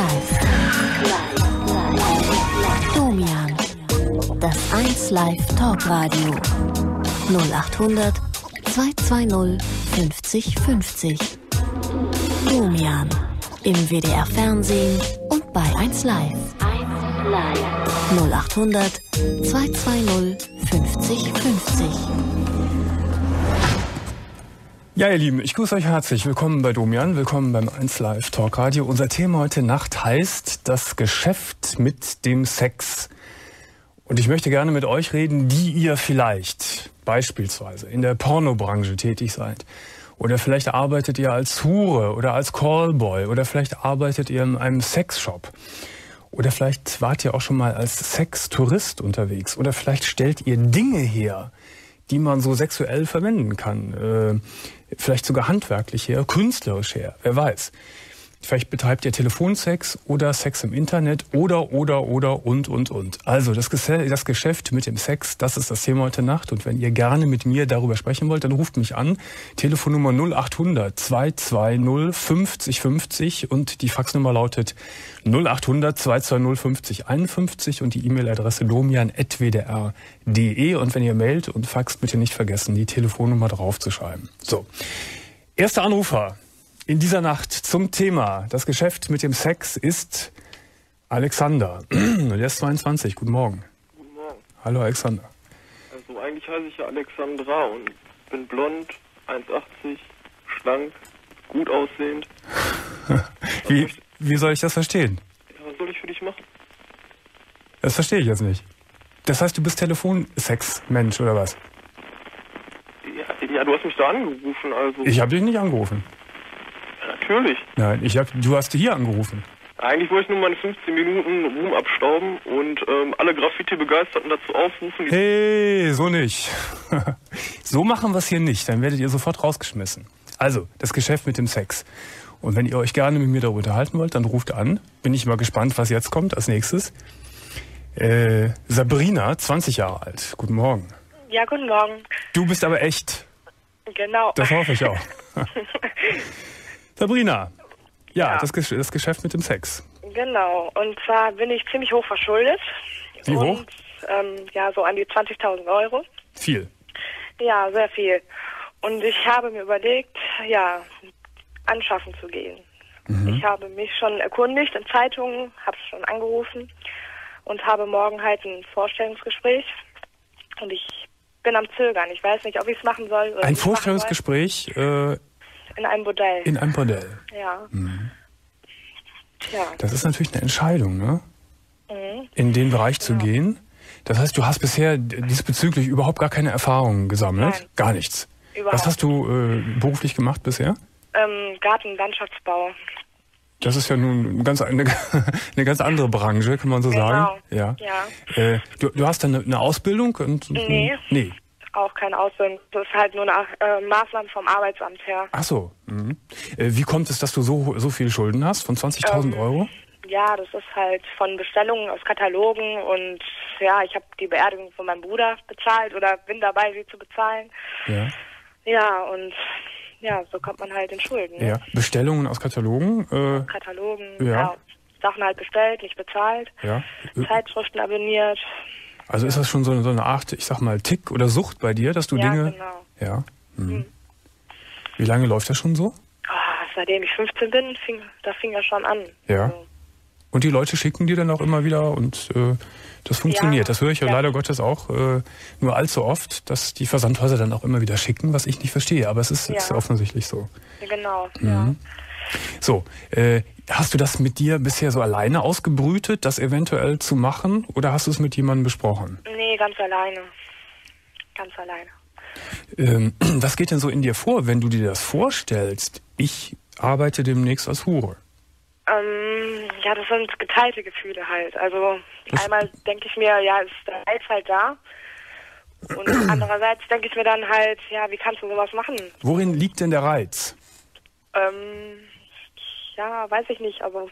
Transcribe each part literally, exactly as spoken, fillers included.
Live. Domian. Das eins Live Talkradio. null achthundert zweihundertzweißig fünfzig fünfzig. Domian. Im W D R Fernsehen und bei eins Live. null achthundert zweihundertzweißig fünfzig fünfzig. Ja, ihr Lieben, ich grüße euch herzlich. Willkommen bei Domian, willkommen beim eins Live Talkradio. Unser Thema heute Nacht heißt das Geschäft mit dem Sex. Und ich möchte gerne mit euch reden, die ihr vielleicht beispielsweise in der Pornobranche tätig seid. Oder vielleicht arbeitet ihr als Hure oder als Callboy oder vielleicht arbeitet ihr in einem Sexshop. Oder vielleicht wart ihr auch schon mal als Sextourist unterwegs. Oder vielleicht stellt ihr Dinge her, die man so sexuell verwenden kann. Äh, vielleicht sogar handwerklich her, künstlerisch her, wer weiß. Vielleicht betreibt ihr Telefonsex oder Sex im Internet oder, oder, oder und, und, und. Also das, Ges- das Geschäft mit dem Sex, das ist das Thema heute Nacht. Und wenn ihr gerne mit mir darüber sprechen wollt, dann ruft mich an. Telefonnummer null achthundert zweihundertzweißig fünfzig fünfzig und die Faxnummer lautet null achthundert zweihundertzweißig fünfzig einundfünfzig und die E-Mail-Adresse domian at w d r punkt d e. Und wenn ihr mailt und faxt, bitte nicht vergessen, die Telefonnummer draufzuschreiben. So, erster Anrufer in dieser Nacht zum Thema das Geschäft mit dem Sex ist Alexander. Der ist zweiundzwanzig. Guten Morgen. Guten Morgen. Hallo Alexander. Also eigentlich heiße ich ja Alexandra und bin blond, eins achtzig, schlank, gut aussehend. wie, wie soll ich das verstehen? Ja, was soll ich für dich machen? Das verstehe ich jetzt nicht. Das heißt, du bist Telefonsex-Mensch oder was? Ja, ja, du hast mich da angerufen, also... Ich habe dich nicht angerufen. Ja, natürlich. Nein, ich hab, du hast hier angerufen. Eigentlich wollte ich nur meine fünfzehn Minuten Ruhm abstauben und ähm, alle Graffiti-Begeisterten dazu aufrufen. Hey, so nicht. So machen wir es hier nicht, dann werdet ihr sofort rausgeschmissen. Also, das Geschäft mit dem Sex. Und wenn ihr euch gerne mit mir darüber unterhalten wollt, dann ruft an. Bin ich mal gespannt, was jetzt kommt als nächstes. Äh, Sabrina, zwanzig Jahre alt. Guten Morgen. Ja, guten Morgen. Du bist aber echt. Genau. Das hoffe ich auch. Sabrina, ja, Ja. Das, Gesch- das Geschäft mit dem Sex. Genau. Und zwar bin ich ziemlich hoch verschuldet. Wie hoch? Und, ähm, ja, so an die zwanzigtausend Euro. Viel. Ja, sehr viel. Und ich habe mir überlegt, ja, anschaffen zu gehen. Mhm. Ich habe mich schon erkundigt in Zeitungen, habe schon angerufen und habe morgen halt ein Vorstellungsgespräch. Und ich bin am Zögern. Ich weiß nicht, ob ich es machen soll. Oder Ein nicht machen Vorstellungsgespräch äh, soll. In einem Bordell. in einem Bordell. Ja. Mhm. Tja. Das ist natürlich eine Entscheidung, ne? Mhm. In den Bereich zu Ja. gehen. Das heißt, du hast bisher diesbezüglich überhaupt gar keine Erfahrungen gesammelt? Nein. Gar nichts. Überhaupt. Was hast du äh, beruflich gemacht bisher? Ähm, Gartenlandschaftsbau. Das ist ja nun ganz eine, eine ganz andere Branche, kann man so Genau. sagen. Ja. Ja. Äh, du, du hast dann eine, eine Ausbildung? Und, Nee. Nee. Auch keine Ausbildung. Das ist halt nur eine äh, Maßnahme vom Arbeitsamt her. Ach so. Mhm. Äh, wie kommt es, dass du so, so viel Schulden hast? Von zwanzigtausend Ähm, Euro? Ja, das ist halt von Bestellungen aus Katalogen und ja, ich habe die Beerdigung von meinem Bruder bezahlt oder bin dabei, sie zu bezahlen. Ja. Ja, und ja, so kommt man halt in Schulden. Ne? Ja. Bestellungen aus Katalogen? Äh, Katalogen, Ja. ja. Sachen halt bestellt, nicht bezahlt, ja. Zeitschriften abonniert. Also ist das schon so eine, so eine Art, ich sag mal, Tick oder Sucht bei dir, dass du Ja, Dinge... genau. Ja. Mhm. Mhm. Wie lange läuft das schon so? Ah, seitdem ich fünfzehn bin, fing, da fing das schon an. Ja. Also, Und die Leute schicken dir dann auch immer wieder und äh, das funktioniert. Ja, Das höre ich ja, ja. leider Gottes auch äh, nur allzu oft, dass die Versandhäuser dann auch immer wieder schicken, was ich nicht verstehe. Aber es ist, Ja. ist offensichtlich so. genau, Mhm. ja. So, äh, hast du das mit dir bisher so alleine ausgebrütet, das eventuell zu machen? Oder hast du es mit jemandem besprochen? Nee, ganz alleine. Ganz alleine. Ähm, was geht denn so in dir vor, wenn du dir das vorstellst? Ich arbeite demnächst als Hure. Ähm, ja, das sind geteilte Gefühle halt. Also Das- einmal denke ich mir, ja, ist der Reiz halt da. Und andererseits denke ich mir dann halt, ja, wie kannst du sowas machen? Worin liegt denn der Reiz? Ähm, ja, weiß ich nicht, aber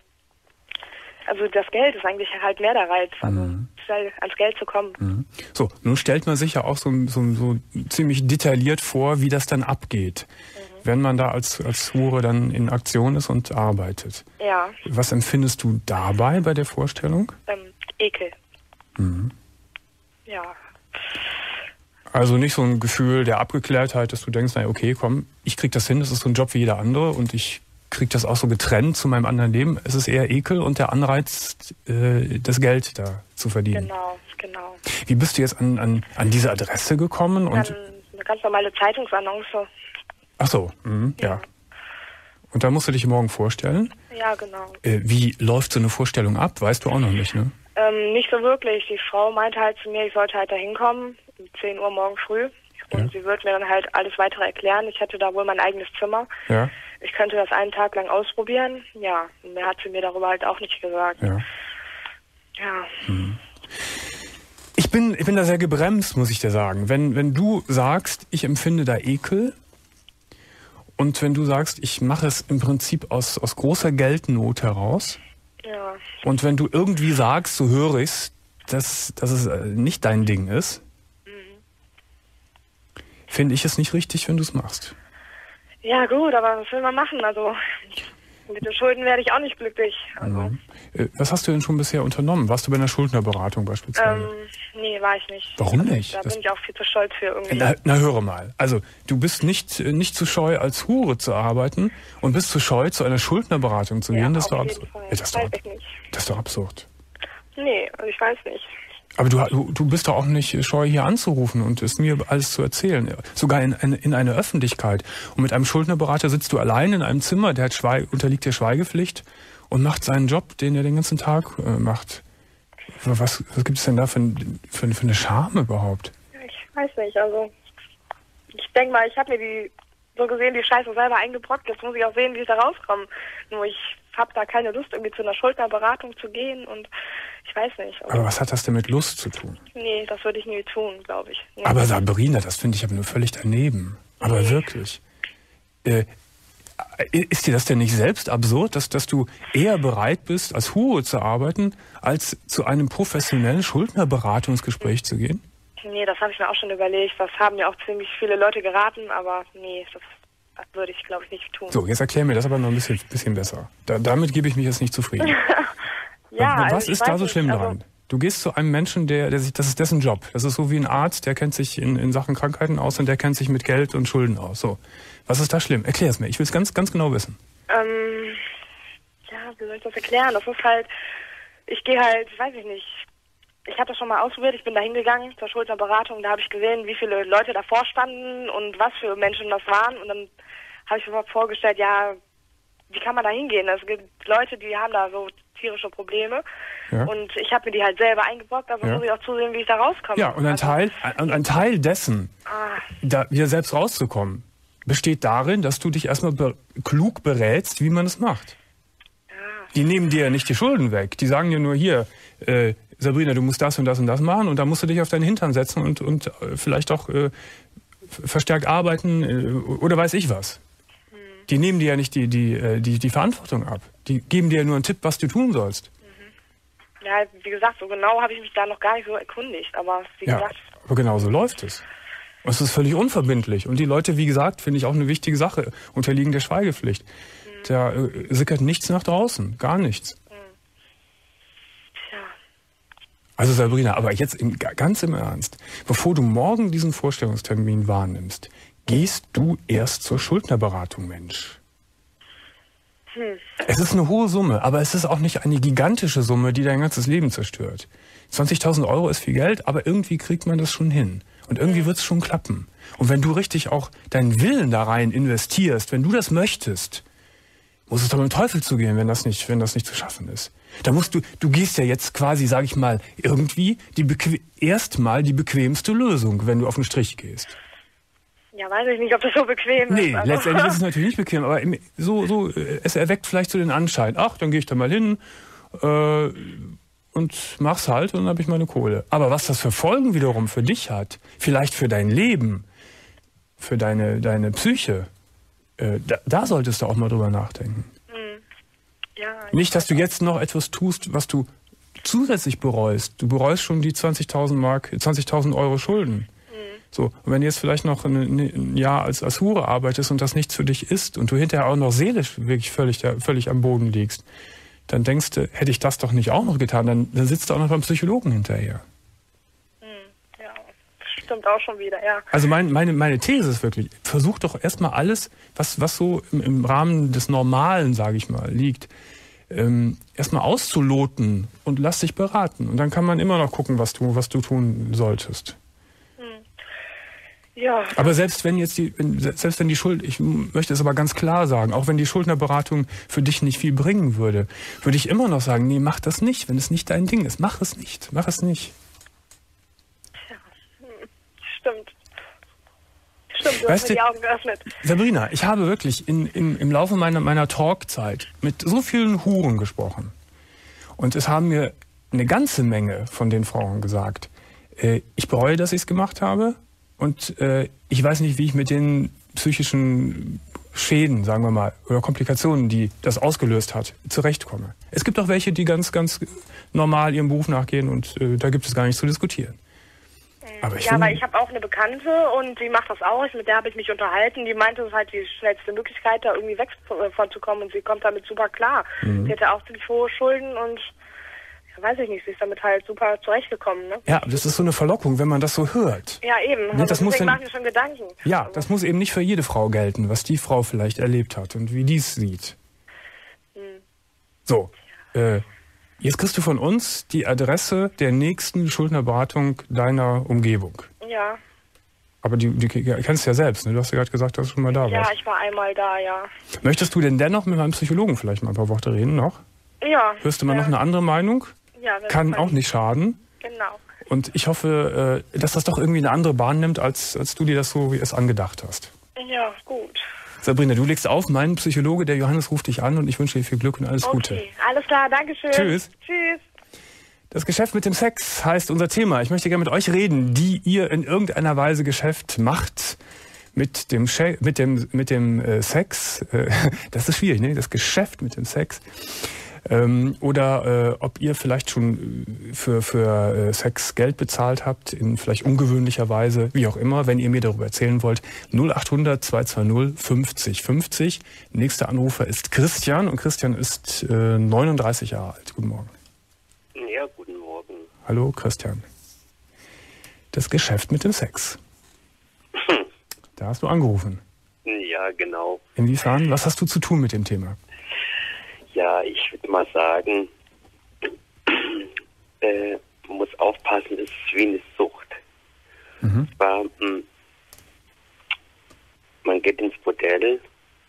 also das Geld ist eigentlich halt mehr der Reiz, also Mhm. schnell ans Geld zu kommen. Mhm. So, nun stellt man sich ja auch so, so, so ziemlich detailliert vor, wie das dann abgeht. wenn man da als, als Hure dann in Aktion ist und arbeitet. Ja. Was empfindest du dabei bei der Vorstellung? Ähm, Ekel. Mhm. Ja. Also nicht so ein Gefühl der Abgeklärtheit, dass du denkst, na okay, komm, ich krieg das hin, das ist so ein Job wie jeder andere und ich krieg das auch so getrennt zu meinem anderen Leben. Es ist eher Ekel und der Anreiz, äh, das Geld da zu verdienen. Genau, genau. Wie bist du jetzt an, an, an diese Adresse gekommen? Und Dann eine ganz normale Zeitungsannonce. ach so, mhm, ja. ja. Und da musst du dich morgen vorstellen? Ja, genau. Äh, wie läuft so eine Vorstellung ab? Weißt du auch noch nicht, ne? Ähm, nicht so wirklich. Die Frau meinte halt zu mir, ich sollte halt da hinkommen, um zehn Uhr morgen früh. Und Ja. sie wird mir dann halt alles weitere erklären. Ich hätte da wohl mein eigenes Zimmer. Ja, Ich könnte das einen Tag lang ausprobieren. Ja, mehr hat sie mir darüber halt auch nicht gesagt. ja. Ja. Ich bin, ich bin da sehr gebremst, muss ich dir sagen. Wenn, wenn du sagst, ich empfinde da Ekel und wenn du sagst, ich mache es im Prinzip aus, aus großer Geldnot heraus Ja. und wenn du irgendwie sagst, so höre ich's, dass, dass es äh, nicht dein Ding ist, finde ich es nicht richtig, wenn du es machst. Ja gut, aber was will man machen? Also mit den Schulden werde ich auch nicht glücklich. Also, Äh, Was hast du denn schon bisher unternommen? Warst du bei einer Schuldnerberatung beispielsweise? ähm, nee, war ich nicht. Warum Also, nicht? Da Das- bin ich auch viel zu stolz für irgendwie. Na, na höre mal. Also du bist nicht, äh, nicht zu scheu, als Hure zu arbeiten und bist zu scheu, zu einer Schuldnerberatung zu Ja, gehen. Das ist auf doch jeden absurd. Fall. Ja, das, ist doch, Weiß ab- ich nicht. das ist doch absurd. Nee, also ich weiß nicht. Aber du, du, du bist doch auch nicht scheu, hier anzurufen und es mir alles zu erzählen. Sogar in, in, in eine Öffentlichkeit. Und mit einem Schuldnerberater sitzt du allein in einem Zimmer, der hat Schweig, unterliegt der Schweigepflicht und macht seinen Job, den er den ganzen Tag äh, macht. Was, was gibt es denn da für, ein- für, für eine Scham überhaupt? Ich weiß nicht, also ich denke mal, ich habe mir die so gesehen die Scheiße selber eingebrockt. Jetzt muss ich auch sehen, wie ich da rauskomme. Nur ich habe da keine Lust, irgendwie zu einer Schuldnerberatung zu gehen und ich weiß nicht. Also, Aber was hat das denn mit Lust zu tun? nee, das würde ich nie tun, glaube ich. Nee. Aber Sabrina, das finde ich aber nur völlig daneben. Aber wirklich. Äh, ist dir das denn nicht selbst absurd, dass, dass du eher bereit bist, als Hure zu arbeiten, als zu einem professionellen Schuldnerberatungsgespräch zu gehen? Nee, das habe ich mir auch schon überlegt. Das haben mir auch ziemlich viele Leute geraten, aber nee, das, das würde ich, glaube ich, nicht tun. So, jetzt erklär mir das aber noch ein bisschen, bisschen besser. Da, damit gebe ich mich jetzt nicht zufrieden. Ja, was also ich ist da weiß so nicht, schlimm also, daran? Du gehst zu einem Menschen, der, der sich, das ist dessen Job. Das ist so wie ein Arzt, der kennt sich in, in Sachen Krankheiten aus und der kennt sich mit Geld und Schulden aus. So. Was ist da schlimm? Erklär es mir. Ich will es ganz, ganz genau wissen. Ähm, ja, wie soll ich das erklären? Das ist halt, ich gehe halt, weiß ich nicht, ich habe das schon mal ausprobiert, ich bin da hingegangen zur Schuldnerberatung, da habe ich gesehen, wie viele Leute davor standen und was für Menschen das waren und dann habe ich mir mal vorgestellt, ja, wie kann man da hingehen? Es gibt Leute, die haben da so tierische Probleme Ja. und ich habe mir die halt selber eingebrockt, also Ja. muss ich auch zusehen, wie ich da rauskomme. Ja, und ein Also, Teil, ein, ein Teil dessen, Ah, da wieder selbst rauszukommen, besteht darin, dass du dich erstmal be klug berätst, wie man es macht. ja, Die nehmen dir ja nicht die Schulden weg. Die sagen dir nur hier, äh, Sabrina, du musst das und das und das machen und da musst du dich auf deinen Hintern setzen und, und äh, vielleicht auch äh, verstärkt arbeiten äh, oder weiß ich was. Die nehmen dir ja nicht die, die, äh, die, die Verantwortung ab. Die geben dir ja nur einen Tipp, was du tun sollst. ja, wie gesagt, so genau habe ich mich da noch gar nicht so erkundigt, aber wie Ja, gesagt, aber genau so läuft es. Und es ist völlig unverbindlich. Und die Leute, wie gesagt, finde ich auch eine wichtige Sache, unterliegen der Schweigepflicht. Da äh, sickert nichts nach draußen, gar nichts. tja. Also Sabrina, aber jetzt im, ganz im Ernst, bevor du morgen diesen Vorstellungstermin wahrnimmst, gehst du erst zur Schuldnerberatung, Mensch. Es ist eine hohe Summe, aber es ist auch nicht eine gigantische Summe, die dein ganzes Leben zerstört. zwanzigtausend Euro ist viel Geld, aber irgendwie kriegt man das schon hin. Und irgendwie wird es schon klappen. Und wenn du richtig auch deinen Willen da rein investierst, wenn du das möchtest, muss es doch mit dem Teufel zugehen, wenn das nicht, wenn das nicht zu schaffen ist. Da musst du, du gehst ja jetzt quasi, sag ich mal, irgendwie die bequ- erstmal die bequemste Lösung, wenn du auf den Strich gehst. Ja, weiß ich nicht, ob das so bequem Nee, ist. also. letztendlich ist es natürlich nicht bequem, aber im- so, so, äh, es erweckt vielleicht so den Anschein, ach, dann gehe ich da mal hin äh, und mach's halt und dann habe ich meine Kohle. Aber was das für Folgen wiederum für dich hat, vielleicht für dein Leben, für deine, deine Psyche, äh, da, da solltest du auch mal drüber nachdenken. Ja, Nicht, dass du jetzt noch etwas tust, was du zusätzlich bereust. Du bereust schon die zwanzigtausend Mark, zwanzigtausend Euro Schulden. So, und wenn du jetzt vielleicht noch ein, ein Jahr als, als Hure arbeitest und das nichts für dich ist und du hinterher auch noch seelisch wirklich völlig, völlig am Boden liegst, dann denkst du, hätte ich das doch nicht auch noch getan, dann, dann sitzt du auch noch beim Psychologen hinterher. Hm, ja, stimmt auch schon wieder, ja. Also mein, meine, meine These ist wirklich, versuch doch erstmal alles, was, was so im, im Rahmen des Normalen, sage ich mal, liegt, ähm, erstmal auszuloten und lass dich beraten. Und dann kann man immer noch gucken, was du, was du tun solltest. Ja. Aber selbst wenn jetzt die, wenn, selbst wenn die Schuld, ich möchte es aber ganz klar sagen, auch wenn die Schuldnerberatung für dich nicht viel bringen würde, würde ich immer noch sagen, nee, mach das nicht, wenn es nicht dein Ding ist. Mach es nicht, mach es nicht. Ja, stimmt. Stimmt, du Weißt hast mir du, die Augen geöffnet. Sabrina, ich habe wirklich in, in, im Laufe meiner, meiner Talkzeit mit so vielen Huren gesprochen. Und es haben mir eine ganze Menge von den Frauen gesagt, äh, ich bereue, dass ich es gemacht habe. Und äh, ich weiß nicht, wie ich mit den psychischen Schäden, sagen wir mal, oder Komplikationen, die das ausgelöst hat, zurechtkomme. Es gibt auch welche, die ganz, ganz normal ihrem Beruf nachgehen und äh, da gibt es gar nichts zu diskutieren. Aber ich ja, finde, aber ich habe auch eine Bekannte und die macht das auch. Mit der habe ich mich unterhalten. Die meinte, es ist halt die schnellste Möglichkeit, da irgendwie weg von zu kommen und sie kommt damit super klar. Mhm. Sie hatte auch ziemlich hohe Schulden und weiß ich nicht, sie ist damit halt super zurechtgekommen, ne? ja, das ist so eine Verlockung, wenn man das so hört. Ja, eben. Nee, Also das muss deswegen ja- mache ich mir schon Gedanken. Ja, Also, das muss eben nicht für jede Frau gelten, was die Frau vielleicht erlebt hat und wie die es sieht. hm. So, äh, jetzt kriegst du von uns die Adresse der nächsten Schuldnerberatung deiner Umgebung. Ja, Aber die, die kennst du ja selbst, ne? Du hast ja gerade gesagt, dass du schon mal da ja, warst. ich war einmal da, ja. Möchtest du denn dennoch mit meinem Psychologen vielleicht mal ein paar Worte reden noch? Ja. Hörst du mal ja, noch eine andere Meinung? Ja, das Kann ist auch mein- nicht schaden. Genau. Und ich hoffe, äh, dass das doch irgendwie eine andere Bahn nimmt, als, als du dir das so wie es angedacht hast. Ja, gut. Sabrina, du legst auf, mein Psychologe, der Johannes, ruft dich an und ich wünsche dir viel Glück und alles Gute. Okay, alles klar, danke schön. Tschüss. Tschüss. Das Geschäft mit dem Sex heißt unser Thema. Ich möchte gerne mit euch reden, die ihr in irgendeiner Weise Geschäft macht mit dem Sche mit dem mit dem äh, Sex. Äh, das ist schwierig, ne? Das Geschäft mit dem Sex. Ähm, oder äh, ob ihr vielleicht schon äh, für für äh, Sex Geld bezahlt habt in vielleicht ungewöhnlicher Weise, wie auch immer. Wenn ihr mir darüber erzählen wollt, null acht hundert zwei zwei null fünfzig fünfzig. Nächster Anrufer ist Christian und Christian ist äh, neununddreißig Jahre alt. Guten Morgen. Ja, guten Morgen. Hallo Christian. Das Geschäft mit dem Sex. Da hast du angerufen. Ja, genau. Inwiefern? Was hast du zu tun mit dem Thema? Ja, ich würde mal sagen, äh, man muss aufpassen, es ist wie eine Sucht. Mhm. Zwar, mh, man geht ins Bordell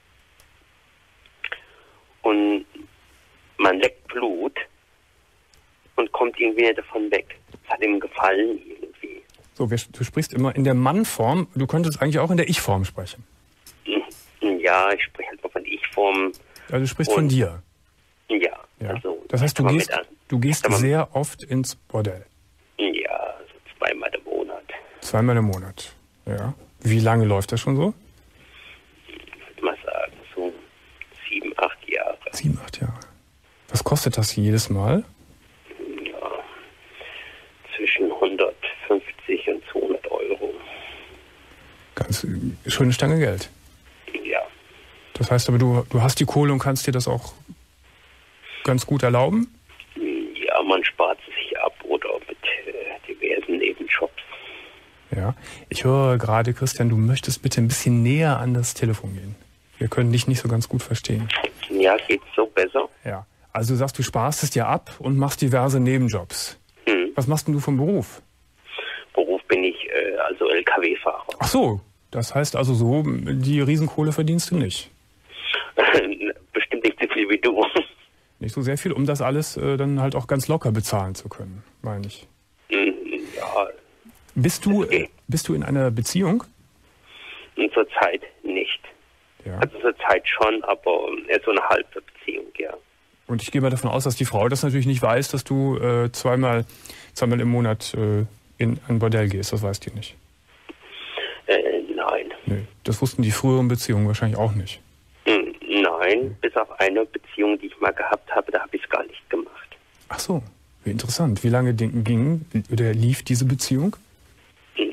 und man leckt Blut und kommt irgendwie nicht davon weg. Es hat ihm gefallen irgendwie. So, wir, du sprichst immer in der Mann-Form. Du könntest eigentlich auch in der Ich-Form sprechen. Ja, ich spreche halt mal von Ich-Form. Also du sprichst Und- von dir. Ja, Ja. also. Das heißt, du kann man gehst, mit an- du gehst kann man- sehr oft ins Bordell. Ja, so zweimal im Monat. Zweimal im Monat. Ja. Wie lange läuft das schon so? Ich würde mal sagen, so sieben, acht Jahre. Sieben, acht Jahre. Was kostet das jedes Mal? Ja, zwischen hundertfünfzig und zweihundert Euro. Ganz äh, schöne Stange Geld. Ja, Das heißt aber, du, du hast die Kohle und kannst dir das auch ganz gut erlauben? ja, man spart es sich ab oder mit äh, diversen Nebenjobs. Ja. Ich höre gerade, Christian, du möchtest bitte ein bisschen näher an das Telefon gehen. Wir können dich nicht so ganz gut verstehen. Ja, geht's so besser? Ja. Also du sagst, du sparst es dir ab und machst diverse Nebenjobs. Hm. Was machst denn du vom Beruf? Beruf bin ich äh, also L K W-Fahrer. Ach so, das heißt also so, die Riesenkohle verdienst du nicht. Bestimmt nicht so viel wie du. Nicht so sehr viel, um das alles äh, dann halt auch ganz locker bezahlen zu können, meine ich. Hm, ja, Bist du, Okay. äh, bist du in einer Beziehung? zurzeit nicht. Ja. Also zurzeit schon, aber eher so eine halbe Beziehung, ja. Und ich gehe mal davon aus, dass die Frau das natürlich nicht weiß, dass du äh, zweimal, zweimal im Monat äh, in ein Bordell gehst. Das weiß die nicht. Äh, nein. Nee, das wussten die früheren Beziehungen wahrscheinlich auch nicht. Hm, Nein, bis auf eine Beziehung, die ich mal gehabt habe, da habe ich es gar nicht gemacht. Ach so, wie interessant. Wie lange ging, ging oder lief diese Beziehung? Hm,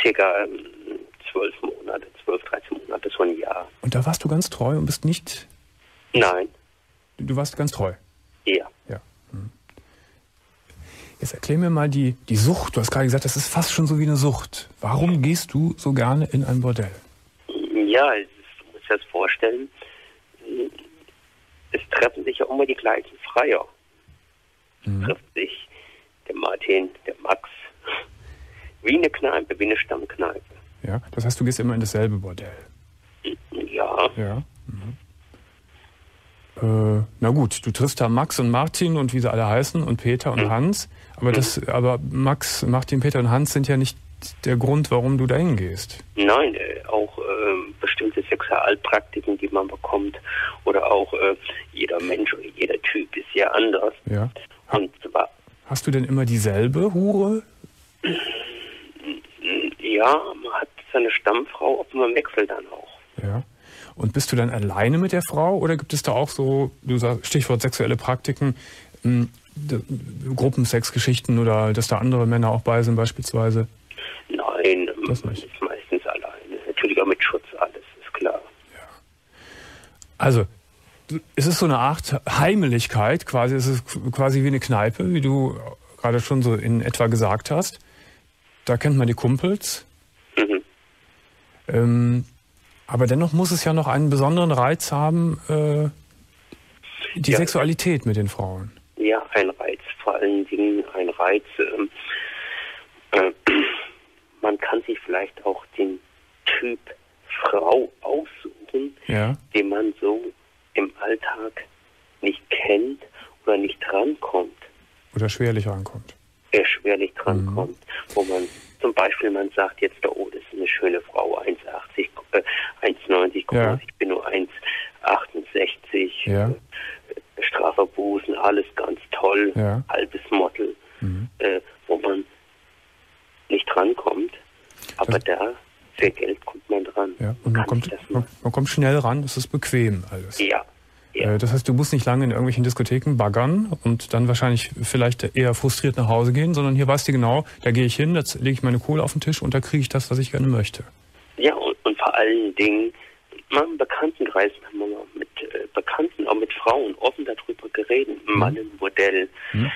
circa ähm, zwölf Monate, zwölf, dreizehn Monate, so ein Jahr. Und da warst du ganz treu und bist nicht... Nein. Du warst ganz treu? Ja. Ja. Hm. Jetzt erklär mir mal die, die Sucht. Du hast gerade gesagt, das ist fast schon so wie eine Sucht. Warum gehst du so gerne in ein Bordell? Ja, du musst dir das vorstellen. Es treffen sich ja immer die gleichen Freier. Mhm. Es trifft sich der Martin, der Max. Wie eine Kneipe, wie eine Stammkneipe. Ja, das heißt, du gehst immer in dasselbe Bordell? Ja. Ja. Mhm. Äh, na gut, du triffst da Max und Martin und wie sie alle heißen und Peter und mhm. Hans. Aber, das, mhm. aber Max, Martin, Peter und Hans sind ja nicht der Grund, warum du da hingehst. Nein, äh, auch äh, bestimmte Sexualpraktiken, die man bekommt. Oder auch äh, jeder Mensch oder jeder Typ ist ja anders. Ja. Und zwar, hast du denn immer dieselbe Hure? Ja, man hat seine Stammfrau, aber man wechselt dann auch. Ja. Und bist du dann alleine mit der Frau oder gibt es da auch so, du sagst Stichwort sexuelle Praktiken, mh, Gruppensexgeschichten oder dass da andere Männer auch bei sind beispielsweise? Nein, das nicht. Ist meistens alleine. Natürlich auch mit Schutz alles, ist klar. Ja. Also, es ist so eine Art Heimeligkeit, quasi, es ist quasi wie eine Kneipe, wie du gerade schon so in etwa gesagt hast. Da kennt man die Kumpels. Mhm. Ähm, aber dennoch muss es ja noch einen besonderen Reiz haben, äh, die ja. Sexualität mit den Frauen. Ja, ein Reiz, vor allen Dingen ein Reiz. Ähm, äh, man kann sich vielleicht auch den Typ Frau aussuchen, ja. den man so im Alltag nicht kennt oder nicht rankommt. Oder schwerlich rankommt. Er schwerlich drankommt, mhm. wo man zum Beispiel, man sagt jetzt, oh, das ist eine schöne Frau, eins achtzig, äh, eins neunzig, ja. ich bin nur eins achtundsechzig, ja. äh, Strafverbußen, alles ganz toll, ja. halbes Model, mhm. äh, wo man nicht drankommt, aber das da, für Geld kommt man dran. Ja. Und man kommt, man, man kommt schnell ran, das ist bequem alles. Ja. Ja. Das heißt, du musst nicht lange in irgendwelchen Diskotheken baggern und dann wahrscheinlich vielleicht eher frustriert nach Hause gehen, sondern hier weißt du genau, da gehe ich hin, da lege ich meine Kohle auf den Tisch und da kriege ich das, was ich gerne möchte. Ja, und, und vor allen Dingen, mal im Bekanntenkreis haben wir mal mit äh, Bekannten, auch mit Frauen offen darüber geredet, mhm. Mann im Bordell, mhm.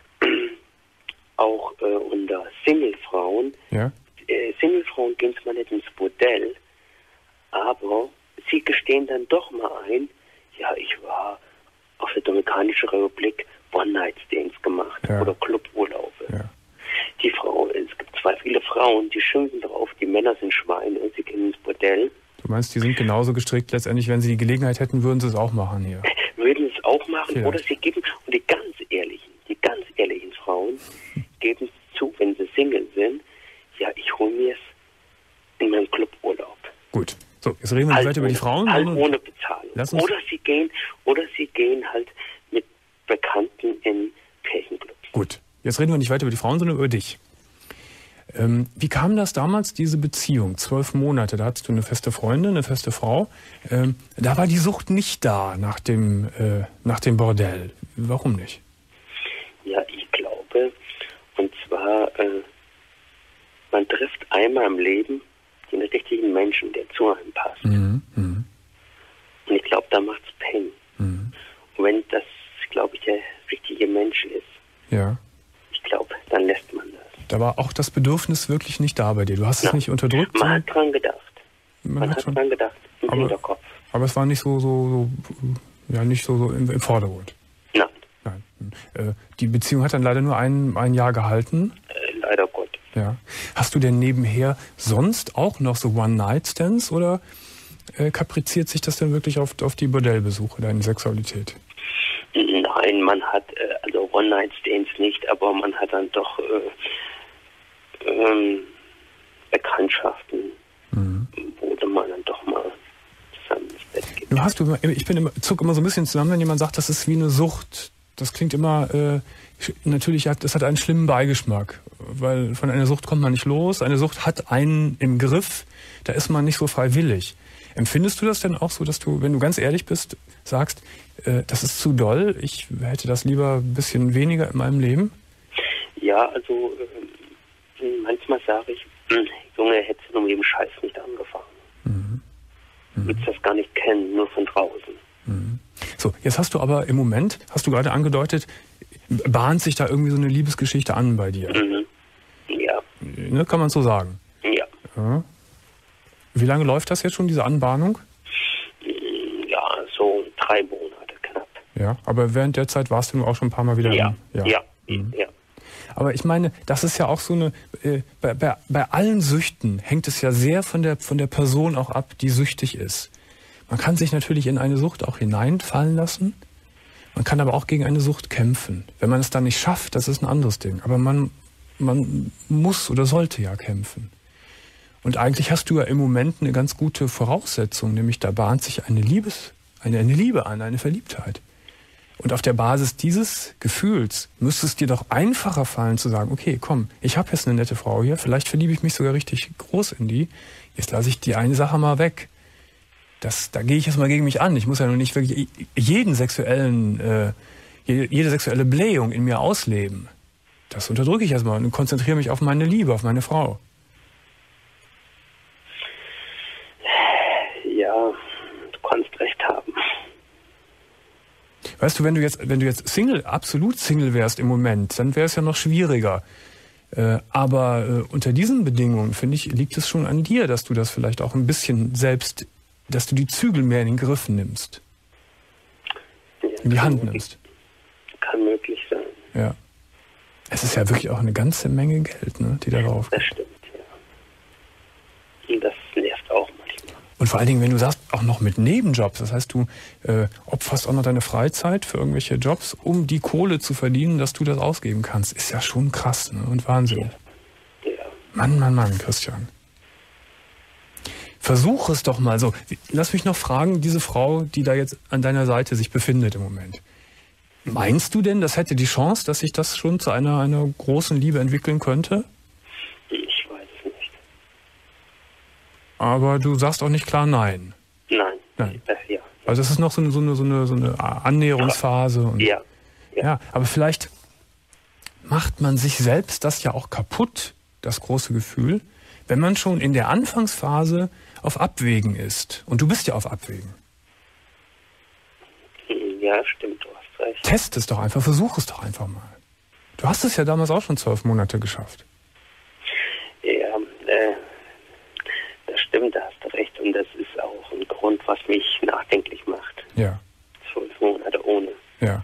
auch äh, unter Singlefrauen. Ja. Äh, Singlefrauen gehen zwar nicht ins Bordell, aber sie gestehen dann doch mal ein, ja, ich war auf der Dominikanischen Republik One-Night-Stands gemacht ja. oder Cluburlaube. Ja. Die Frau, es gibt zwar viele Frauen, die schimpfen drauf, die Männer sind Schweine und sie gehen ins Bordell. Du meinst, die sind genauso gestrickt, letztendlich, wenn sie die Gelegenheit hätten, würden sie es auch machen hier? Würden es auch machen Vielleicht. Oder sie geben, und die ganz ehrlichen, die ganz ehrlichen Frauen geben es zu, wenn sie Single sind, ja, ich hole mir es in meinen Cluburlaub. Gut. So, jetzt reden wir nicht weiter über die Frauen. Halt ohne Bezahlung. Oder sie gehen, oder sie gehen halt mit Bekannten in Pärchenclubs. Gut, jetzt reden wir nicht weiter über die Frauen, sondern über dich. Ähm, wie kam das damals, diese Beziehung? Zwölf Monate, da hattest du eine feste Freundin, eine feste Frau. Ähm, da war die Sucht nicht da nach dem, äh, nach dem Bordell. Warum nicht? Ja, ich glaube, und zwar, äh, man trifft einmal im Leben den richtigen Menschen, der zu einem passt. Mhm. Mhm. Und ich glaube, da macht's Peng. Mhm. Und wenn das, glaube ich, der richtige Mensch ist, ja. ich glaube, dann lässt man das. Da war auch das Bedürfnis wirklich nicht da bei dir. Du hast ja. es nicht unterdrückt. Man hat dran gedacht. Man, man hat, hat schon, dran gedacht, im aber, Hinterkopf. Aber es war nicht so, so, so ja, nicht so, so im, im Vordergrund. Nein. Nein. Äh, die Beziehung hat dann leider nur ein, ein Jahr gehalten. Äh, leider Gott. Ja. Hast du denn nebenher sonst auch noch so One-Night-Stands oder äh, kapriziert sich das denn wirklich auf, auf die Bordellbesuche, deine Sexualität? Nein, man hat, äh, also One-Night-Stands nicht, aber man hat dann doch äh, ähm, Bekanntschaften, mhm. wo man dann doch mal zusammen ins Bett geht. Du hast, du, ich bin immer, zuck immer so ein bisschen zusammen, wenn jemand sagt, das ist wie eine Sucht. Das klingt immer, äh, natürlich, hat, das hat einen schlimmen Beigeschmack, weil von einer Sucht kommt man nicht los. Eine Sucht hat einen im Griff, da ist man nicht so freiwillig. Empfindest du das denn auch so, dass du, wenn du ganz ehrlich bist, sagst, äh, das ist zu doll, ich hätte das lieber ein bisschen weniger in meinem Leben? Ja, also äh, manchmal sage ich, Junge, hättest du nur mit dem Scheiß nicht angefangen. Mhm. Du würdest das gar nicht kennen, nur von draußen. Mhm. So, jetzt hast du aber im Moment, hast du gerade angedeutet, bahnt sich da irgendwie so eine Liebesgeschichte an bei dir. Mhm. Ja. Ne, kann man so sagen? Ja. Ja. Wie lange läuft das jetzt schon, diese Anbahnung? Ja, so drei Monate knapp. Ja, aber während der Zeit warst du nur auch schon ein paar Mal wieder Ja, im, ja, ja. Mhm. ja. Aber ich meine, das ist ja auch so eine, äh, bei, bei, bei allen Süchten hängt es ja sehr von der, von der Person auch ab, die süchtig ist. Man kann sich natürlich in eine Sucht auch hineinfallen lassen. Man kann aber auch gegen eine Sucht kämpfen. Wenn man es dann nicht schafft, das ist ein anderes Ding. Aber man, man muss oder sollte ja kämpfen. Und eigentlich hast du ja im Moment eine ganz gute Voraussetzung, nämlich da bahnt sich eine Liebes, eine, eine Liebe an, eine Verliebtheit. Und auf der Basis dieses Gefühls müsste es dir doch einfacher fallen zu sagen, okay, komm, ich habe jetzt eine nette Frau hier, vielleicht verliebe ich mich sogar richtig groß in die, jetzt lasse ich die eine Sache mal weg. Das, da gehe ich jetzt mal gegen mich an. Ich muss ja noch nicht wirklich jeden sexuellen, äh, jede sexuelle Blähung in mir ausleben. Das unterdrücke ich erstmal und konzentriere mich auf meine Liebe, auf meine Frau. Ja, du kannst recht haben. Weißt du, wenn du jetzt, wenn du jetzt Single, absolut Single wärst im Moment, dann wäre es ja noch schwieriger. Äh, aber äh, unter diesen Bedingungen, finde ich, liegt es schon an dir, dass du das vielleicht auch ein bisschen selbst, dass du die Zügel mehr in den Griff nimmst. Ja, in die Hand möglich, nimmst. Kann möglich sein. Ja. Es ist ja wirklich auch eine ganze Menge Geld, ne, die da drauf geht. Das stimmt, ja. Und das nervt auch manchmal. Und vor allen Dingen, wenn du sagst, auch noch mit Nebenjobs, das heißt, du äh, opferst auch noch deine Freizeit für irgendwelche Jobs, um die Kohle zu verdienen, dass du das ausgeben kannst, ist ja schon krass, ne? Und Wahnsinn. Ja. Ja. Mann, Mann, Mann, Christian. Versuch es doch mal so. Lass mich noch fragen, diese Frau, die da jetzt an deiner Seite sich befindet im Moment. Meinst du denn, das hätte die Chance, dass sich das schon zu einer, einer großen Liebe entwickeln könnte? Ich weiß es nicht. Aber du sagst auch nicht klar nein. Nein. Nein. Äh, ja. Also es ist noch so eine, so eine, so eine, so eine Annäherungsphase. Und Ja. Ja. ja, aber vielleicht macht man sich selbst das ja auch kaputt, das große Gefühl, wenn man schon in der Anfangsphase auf Abwägen ist. Und du bist ja auf Abwägen. Ja, stimmt, du hast recht. Test es doch einfach, versuch es doch einfach mal. Du hast es ja damals auch schon zwölf Monate geschafft. Ja, äh, das stimmt, da hast du recht. Und das ist auch ein Grund, was mich nachdenklich macht. Ja. Zwölf Monate ohne. Ja.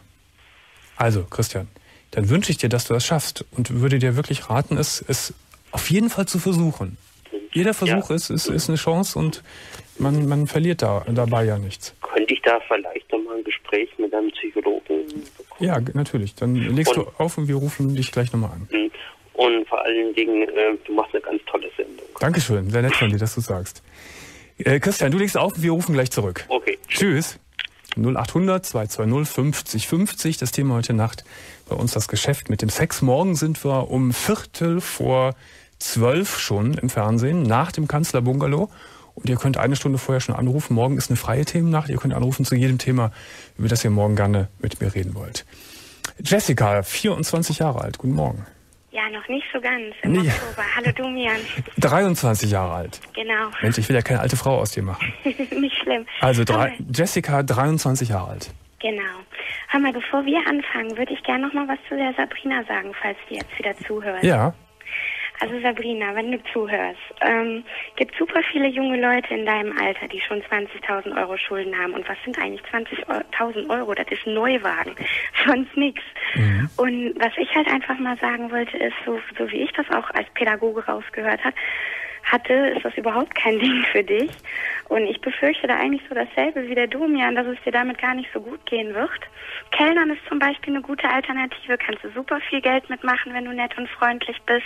Also, Christian, dann wünsche ich dir, dass du das schaffst und würde dir wirklich raten, es, es auf jeden Fall zu versuchen. Jeder Versuch Ja. ist, ist, ist eine Chance und man, man verliert da, dabei ja nichts. Könnte ich da vielleicht nochmal ein Gespräch mit einem Psychologen bekommen? Ja, g- natürlich. Dann legst Und- du auf und wir rufen dich gleich nochmal an. Und vor allen Dingen, äh, du machst eine ganz tolle Sendung. Dankeschön, sehr nett von dir, dass du sagst. Äh, Christian, du legst auf und wir rufen gleich zurück. Okay. Tschüss. null acht hundert zwei zwei null fünfzig fünfzig, das Thema heute Nacht bei uns das Geschäft mit dem Sex. Morgen sind wir um Viertel vor zwölf schon im Fernsehen, nach dem Kanzlerbungalow. Und ihr könnt eine Stunde vorher schon anrufen. Morgen ist eine freie Themennacht. Ihr könnt anrufen zu jedem Thema, über das ihr morgen gerne mit mir reden wollt. Jessica, vierundzwanzig Jahre alt. Guten Morgen. Ja, noch nicht so ganz. Im Nee. Oktober. Hallo Domian. dreiundzwanzig Jahre alt. Genau. Mensch, ich will ja keine alte Frau aus dir machen. Nicht schlimm. Also drei, Hör mal, Jessica, dreiundzwanzig Jahre alt. genau. Hör mal, bevor wir anfangen, würde ich gerne noch mal was zu der Sabrina sagen, falls die jetzt wieder zuhört. Ja. Also Sabrina, wenn du zuhörst, ähm, gibt super viele junge Leute in deinem Alter, die schon zwanzigtausend Euro Schulden haben. Und was sind eigentlich zwanzigtausend Euro? Das ist ein Neuwagen, sonst nichts. Mhm. Und was ich halt einfach mal sagen wollte, ist, so, so wie ich das auch als Pädagoge rausgehört habe, hatte, ist das überhaupt kein Ding für dich. Und ich befürchte da eigentlich so dasselbe wie der Domian, dass es dir damit gar nicht so gut gehen wird. Kellnern ist zum Beispiel eine gute Alternative, kannst du super viel Geld mitmachen, wenn du nett und freundlich bist.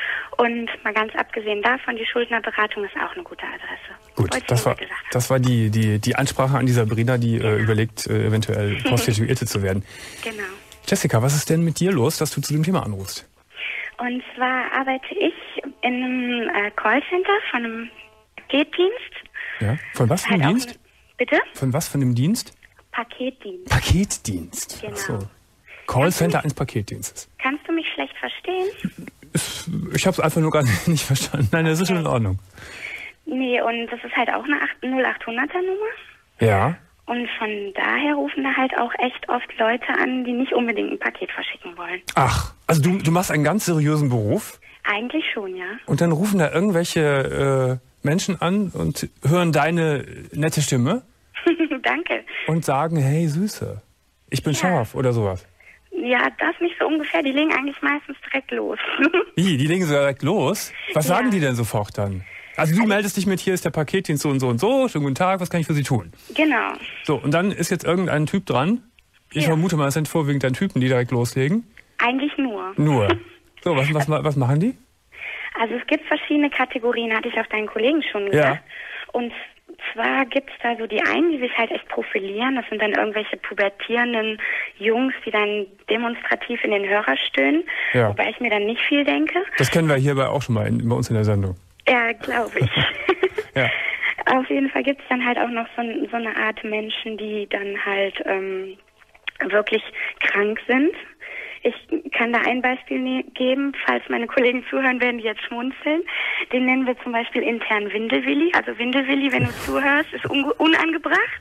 Und mal ganz abgesehen davon, die Schuldnerberatung ist auch eine gute Adresse. Gut, Wollte ich das nur war, mal gesagt haben. das war die, die, die Ansprache an die Sabrina, die äh, überlegt, äh, eventuell Prostituierte zu werden. Genau. Jessica, was ist denn mit dir los, dass du zu dem Thema anrufst? Und zwar arbeite ich in einem äh, Callcenter von einem Paketdienst. Ja? Von was für einem Halt auch Dienst? eine- Bitte? Von was für einem Dienst? Paketdienst. Paketdienst. Genau. Ach so. Callcenter eines Paketdienstes. Kannst du mich schlecht verstehen? ist, ich habe es einfach nur gar nicht verstanden. Nein, das ist schon in Ordnung. Nee, und das ist halt auch eine null acht hunderter Nummer. Ja. Und von daher rufen da halt auch echt oft Leute an, die nicht unbedingt ein Paket verschicken wollen. Ach, also du, du machst einen ganz seriösen Beruf? Eigentlich schon, ja. Und dann rufen da irgendwelche äh, Menschen an und hören deine nette Stimme? Danke. Und sagen, hey Süße, ich bin Ja. scharf oder sowas. Ja, das nicht so ungefähr. Die legen eigentlich meistens direkt los. Wie, die legen so direkt los? Was Ja. sagen die denn sofort dann? Also du meldest dich mit, hier ist der Paketdienst so und so und so, schönen guten Tag, was kann ich für Sie tun? Genau. So, und dann ist jetzt irgendein Typ dran. Ich Ja. vermute mal, es sind vorwiegend dann Typen, die direkt loslegen. Eigentlich nur. Nur. So, was, was, was machen die? Also es gibt verschiedene Kategorien, hatte ich auch deinen Kollegen schon gesagt. Und zwar gibt es da so die einen, die sich halt echt profilieren. Das sind dann irgendwelche pubertierenden Jungs, die dann demonstrativ in den Hörer stöhnen. Ja. Wobei ich mir dann nicht viel denke. Das kennen wir hierbei auch schon mal in, bei uns in der Sendung. Ja, glaube ich. Ja. Auf jeden Fall gibt es dann halt auch noch so, so eine Art Menschen, die dann halt ähm, wirklich krank sind. Ich kann da ein Beispiel ne- geben, falls meine Kollegen zuhören, werden die jetzt schmunzeln. Den nennen wir zum Beispiel intern Windelwilli. Also Windelwilli, wenn du zuhörst, ist un- unangebracht.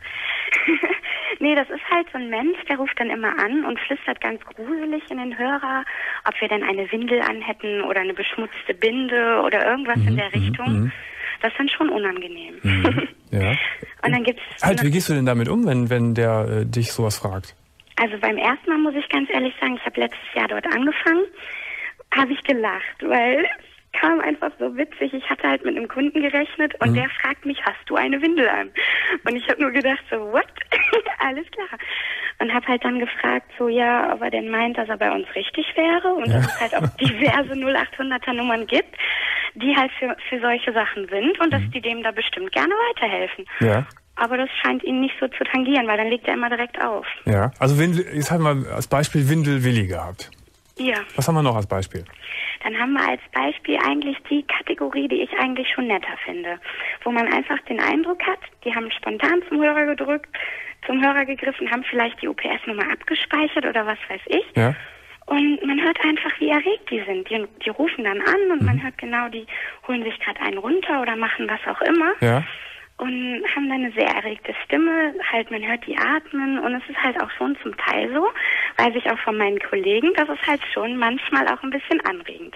Nee, das ist halt so ein Mensch, der ruft dann immer an und flüstert ganz gruselig in den Hörer, ob wir denn eine Windel anhätten oder eine beschmutzte Binde oder irgendwas Mhm, in der mhm, Richtung. mhm. Das ist dann schon unangenehm. Mhm. Ja. Und dann gibt's Halt, noch- wie gehst du denn damit um, wenn, wenn der äh, dich sowas fragt? Also beim ersten Mal muss ich ganz ehrlich sagen, ich habe letztes Jahr dort angefangen, habe ich gelacht, weil es kam einfach so witzig. Ich hatte halt mit einem Kunden gerechnet und Mhm. der fragt mich, hast du eine Windel an? Und ich habe nur gedacht so, what? Alles klar. Und habe halt dann gefragt, so ja, ob er denn meint, dass er bei uns richtig wäre und dass es halt auch diverse null acht hunderter Nummern gibt, die halt für, für solche Sachen sind und dass die dem da bestimmt gerne weiterhelfen. Ja. Aber das scheint ihn nicht so zu tangieren, weil dann legt er immer direkt auf. Ja. Also Windel, jetzt haben wir als Beispiel Windelwilli gehabt. Ja. Was haben wir noch als Beispiel? Dann haben wir als Beispiel eigentlich die Kategorie, die ich eigentlich schon netter finde. Wo man einfach den Eindruck hat, die haben spontan zum Hörer gedrückt, zum Hörer gegriffen, haben vielleicht die U P S-Nummer abgespeichert oder was weiß ich. Ja. Und man hört einfach, wie erregt die sind. Die, die rufen dann an und man hört genau, die holen sich gerade einen runter oder machen was auch immer. Ja. Und haben dann eine sehr erregte Stimme, halt man hört die atmen und es ist halt auch schon zum Teil so, weiß ich auch von meinen Kollegen, dass es halt schon manchmal auch ein bisschen anregend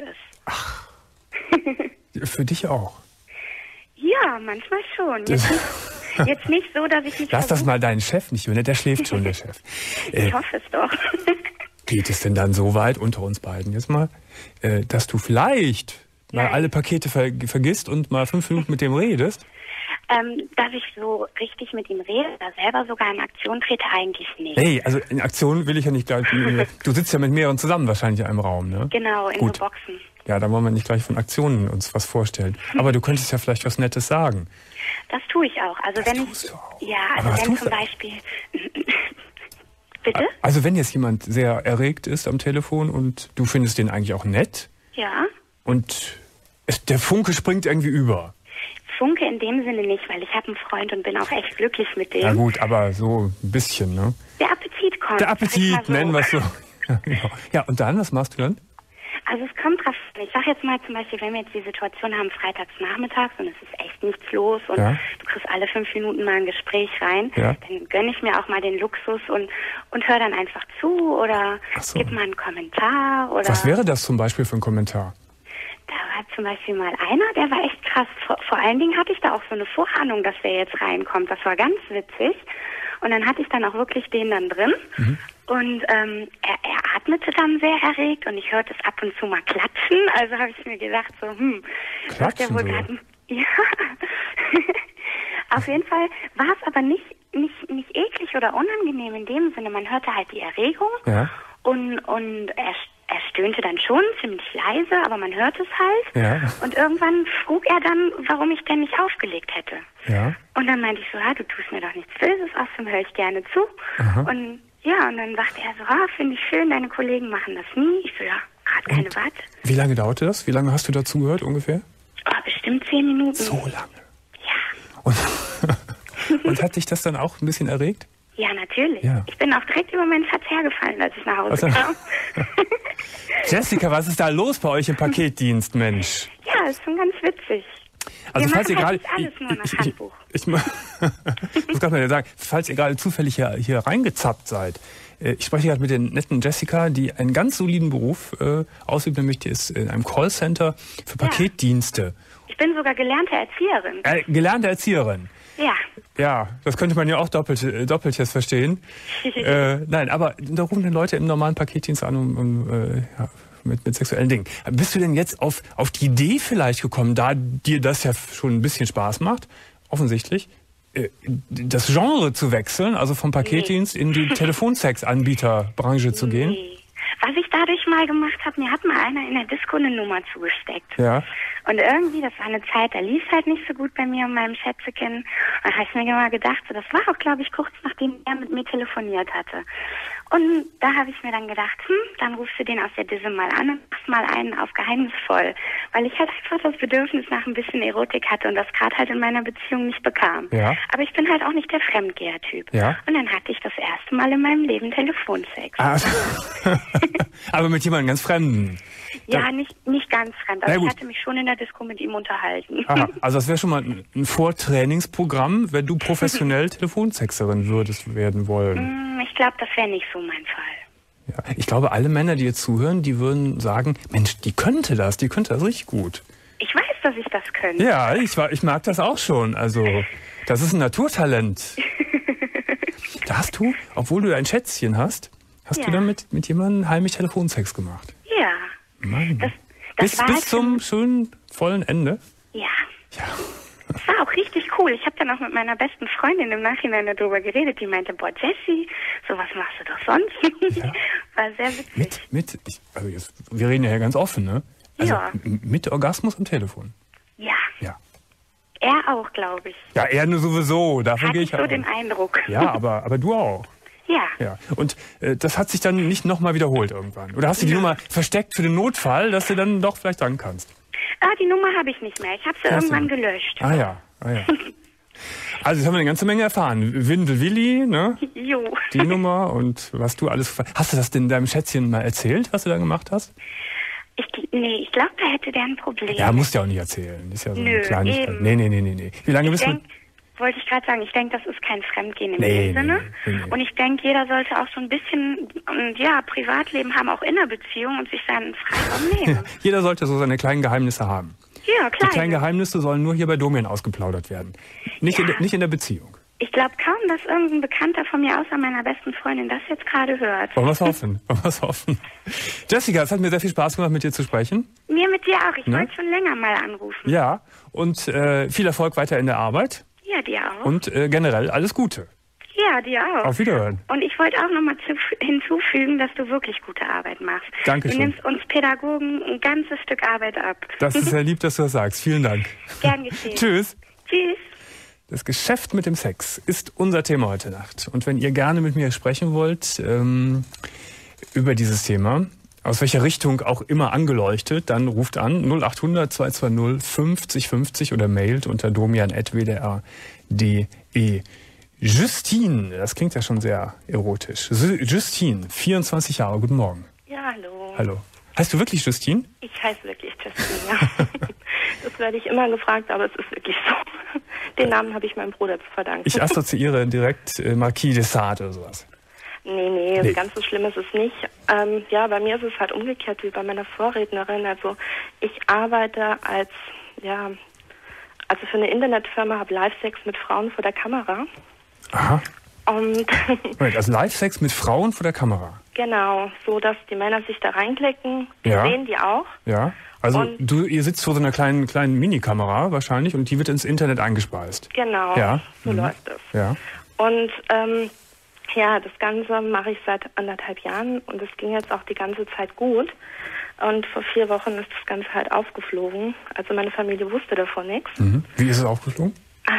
ist. Für dich auch. Ja, manchmal schon. Jetzt nicht, jetzt nicht so, dass ich nicht Lass das versuch- mal deinen Chef nicht hören, der schläft schon, der Chef. Äh, Ich hoffe es doch. geht es denn dann so weit, unter uns beiden jetzt mal, äh, dass du vielleicht mal Nein. alle Pakete ver vergisst und mal fünf Minuten mit dem redest? ähm, dass ich so richtig mit ihm rede, da selber sogar in Aktion trete, eigentlich nicht. Hey, also in Aktion will ich ja nicht gleich. Du sitzt ja mit mehreren zusammen wahrscheinlich in einem Raum, ne? Genau, in Gut. so Boxen. Ja, da wollen wir nicht gleich von Aktionen uns was vorstellen. Aber du könntest ja vielleicht was Nettes sagen. Das tue ich auch. Also Das wenn tust ich, du auch. ja, Aber was also wenn tust zum du? Beispiel, bitte? Also wenn jetzt jemand sehr erregt ist am Telefon und du findest den eigentlich auch nett Ja. und es, der Funke springt irgendwie über. Funke in dem Sinne nicht, weil ich habe einen Freund und bin auch echt glücklich mit dem. Ja gut, aber so ein bisschen, ne? Der Appetit kommt. Der sag ich Appetit, mal so. nennen wir es so. Ja, genau. Ja, und dann, was machst du dann? Also es kommt drauf an. Ich sag jetzt mal zum Beispiel, wenn wir jetzt die Situation haben, freitags nachmittags und es ist echt nichts los und Ja. du kriegst alle fünf Minuten mal ein Gespräch rein, Ja. dann gönne ich mir auch mal den Luxus und, und höre dann einfach zu oder Ach so. gib mal einen Kommentar oder... Was wäre das zum Beispiel für ein Kommentar? Da war zum Beispiel mal einer, der war echt krass. Vor, vor allen Dingen hatte ich da auch so eine Vorahnung, dass der jetzt reinkommt. Das war ganz witzig. Und dann hatte ich dann auch wirklich den dann drin. Mhm. Und ähm, er, er atmete dann sehr erregt und ich hörte es ab und zu mal klatschen. Also habe ich mir gedacht, so, hm, wird der Klatschen wohl sogar? gerade... Ja. Auf jeden Fall war es aber nicht, nicht, nicht eklig oder unangenehm in dem Sinne. Man hörte halt die Erregung Ja. und, und er, er stöhnte dann schon ziemlich leise, aber man hört es halt. Ja. Und irgendwann frug er dann, warum ich denn nicht aufgelegt hätte. Ja. Und dann meinte ich so, ja, du tust mir doch nichts Böses, außerdem höre ich gerne zu. Aha. Und ja, und dann sagte er so, ah, finde ich schön, deine Kollegen machen das nie. Ich so, ja, gerade keine Und? Watt. Wie lange dauerte das? Wie lange hast du dazu gehört ungefähr? Oh, bestimmt zehn Minuten. So lange. Ja. Und, und hat dich das dann auch ein bisschen erregt? Ja, natürlich. Ja. Ich bin auch direkt über meinen Verzehr gefallen, als ich nach Hause Also, kam. Jessica, was ist da los bei euch im Paketdienst, Mensch? Ja, ist schon ganz witzig. Also Wir falls ihr machen gerade, halt nicht alles nur nach ich, ich, Handbuch. ich, ich, ich muss gerade mal sagen, falls ihr gerade zufällig hier, hier reingezappt seid, äh, ich spreche gerade mit der netten Jessica, die einen ganz soliden Beruf äh, ausübt, nämlich die ist in einem Callcenter für Paketdienste. Ich bin sogar gelernte Erzieherin. Äh, gelernte Erzieherin. Ja. Ja, das könnte man ja auch doppelt, äh, doppelt jetzt verstehen. äh, nein, aber da rufen dann Leute im normalen Paketdienst an, um, um äh, ja, mit, mit sexuellen Dingen. Bist du denn jetzt auf, auf die Idee vielleicht gekommen, da dir das ja schon ein bisschen Spaß macht, offensichtlich, äh, das Genre zu wechseln, also vom Paketdienst nee. in die Telefonsex-Anbieterbranche zu gehen? Nee. Was ich dadurch mal gemacht habe, mir hat mal einer in der Disco eine Nummer zugesteckt. Ja. Und irgendwie, das war eine Zeit, da lief halt nicht so gut bei mir und meinem Schätzchen. Und da habe ich mir mal gedacht, so, das war auch, glaube ich, kurz nachdem er mit mir telefoniert hatte. Und da habe ich mir dann gedacht, hm, dann rufst du den aus der Disse mal an und machst mal einen auf geheimnisvoll. Weil ich halt einfach das Bedürfnis nach ein bisschen Erotik hatte und das gerade halt in meiner Beziehung nicht bekam. Ja. Aber ich bin halt auch nicht der Fremdgeher-Typ. Ja. Und dann hatte ich das erste Mal in meinem Leben Telefonsex. Ah, aber mit jemandem ganz Fremden? Ja, da, nicht, nicht ganz fremd. Also ich hatte mich schon in der Disco mit ihm unterhalten. Aha, also das wäre schon mal ein Vortrainingsprogramm, wenn du professionell Telefonsexerin würdest werden wollen. Ich glaube, das wäre nicht so mein Fall. Ja, ich glaube, alle Männer, die jetzt zuhören, die würden sagen, Mensch, die könnte das, die könnte das richtig gut. Ich weiß, dass ich das könnte. Ja, ich, ich mag das auch schon. Also, das ist ein Naturtalent. Da hast du, obwohl du ein Schätzchen hast, hast ja. du dann mit, mit jemandem heimlich Telefonsex gemacht. Ja. Mann. Das, das bis war bis halt zum schönen, vollen Ende? Ja. Ja. Das war auch richtig cool. Ich habe dann auch mit meiner besten Freundin im Nachhinein darüber geredet. Die meinte, boah, Jessie, sowas machst du doch sonst. Ja. War sehr witzig. Mit, mit ich, also jetzt, wir reden ja ganz offen, ne? Also ja. Mit Orgasmus am Telefon. Ja. Ja. Er auch, glaube ich. Ja, er nur sowieso. Davon gehe ich so auch. den Eindruck. Ja, aber, aber du auch. Ja. Ja. Und äh, das hat sich dann nicht nochmal wiederholt irgendwann? Oder hast du die ja. Nummer versteckt für den Notfall, dass du dann doch vielleicht sagen kannst? Ah, die Nummer habe ich nicht mehr. Ich habe sie Hast irgendwann du? gelöscht. Ah ja, ah ja. Also jetzt haben wir eine ganze Menge erfahren. Windel Willi, ne? Jo. Die Nummer und was du alles... Hast du das denn deinem Schätzchen mal erzählt, was du da gemacht hast? Ich, nee, ich glaube, da hätte der ein Problem. Ja, musst du ja auch nicht erzählen. Ist ja so Nö, eine Kleinigkeit. Eben. Nee, nee, nee, nee, nee. Wie lange ich bist denk, du... Wollte ich gerade sagen, ich denke, das ist kein Fremdgehen im nee, Sinne. Nee, nee, nee. Und ich denke, jeder sollte auch so ein bisschen, ja, Privatleben haben, auch in der Beziehung und sich seinen Freiraum nehmen. Ja, jeder sollte so seine kleinen Geheimnisse haben. Ja, klar. Die kleinen Geheimnisse sollen nur hier bei Domian ausgeplaudert werden. Nicht, ja. in, der, nicht in der Beziehung. Ich glaube kaum, dass irgendein Bekannter von mir, außer meiner besten Freundin, das jetzt gerade hört. Wollen wir es hoffen. Wollen wir es hoffen. Jessica, es hat mir sehr viel Spaß gemacht, mit dir zu sprechen. Mir mit dir auch. Ich ne? wollte schon länger mal anrufen. Ja, und äh, viel Erfolg weiter in der Arbeit. Ja, dir auch. Und äh, generell alles Gute. Ja, dir auch. Auf Wiederhören. Und ich wollte auch nochmal hinzufügen, dass du wirklich gute Arbeit machst. Dankeschön. Du nimmst uns Pädagogen ein ganzes Stück Arbeit ab. Das ist sehr lieb, dass du das sagst. Vielen Dank. Gern geschehen. Tschüss. Tschüss. Das Geschäft mit dem Sex ist unser Thema heute Nacht. Und wenn ihr gerne mit mir sprechen wollt ähm, über dieses Thema, aus welcher Richtung auch immer angeleuchtet, dann ruft an null acht hundert zwei zwei null fünfzig fünfzig oder mailt unter domian at w d r punkt d e. Justine, das klingt ja schon sehr erotisch. Justine, vierundzwanzig Jahre, guten Morgen. Ja, hallo. Hallo. Heißt du wirklich Justine? Ich heiße wirklich Justine, ja. Das werde ich immer gefragt, aber es ist wirklich so. Den Namen habe ich meinem Bruder zu verdanken. Ich assoziiere direkt äh, Marquis de Sade oder sowas. Nee, nee, nee, ganz so schlimm ist es nicht. Ähm, ja, bei mir ist es halt umgekehrt wie bei meiner Vorrednerin. Also ich arbeite als, ja, also für eine Internetfirma, habe Live-Sex mit Frauen vor der Kamera. Aha. Und Moment, also Live-Sex mit Frauen vor der Kamera? Genau, so dass die Männer sich da reinklicken. Wir ja. sehen die auch. Ja. Also und du, ihr sitzt vor so einer kleinen, kleinen Mini-Kamera wahrscheinlich und die wird ins Internet eingespeist. Genau, ja. so mhm. läuft es. Ja. Und ähm, ja, das Ganze mache ich seit anderthalb Jahren und es ging jetzt auch die ganze Zeit gut. Und vor vier Wochen ist das Ganze halt aufgeflogen. Also meine Familie wusste davon nichts. Mhm. Wie ist es aufgeflogen?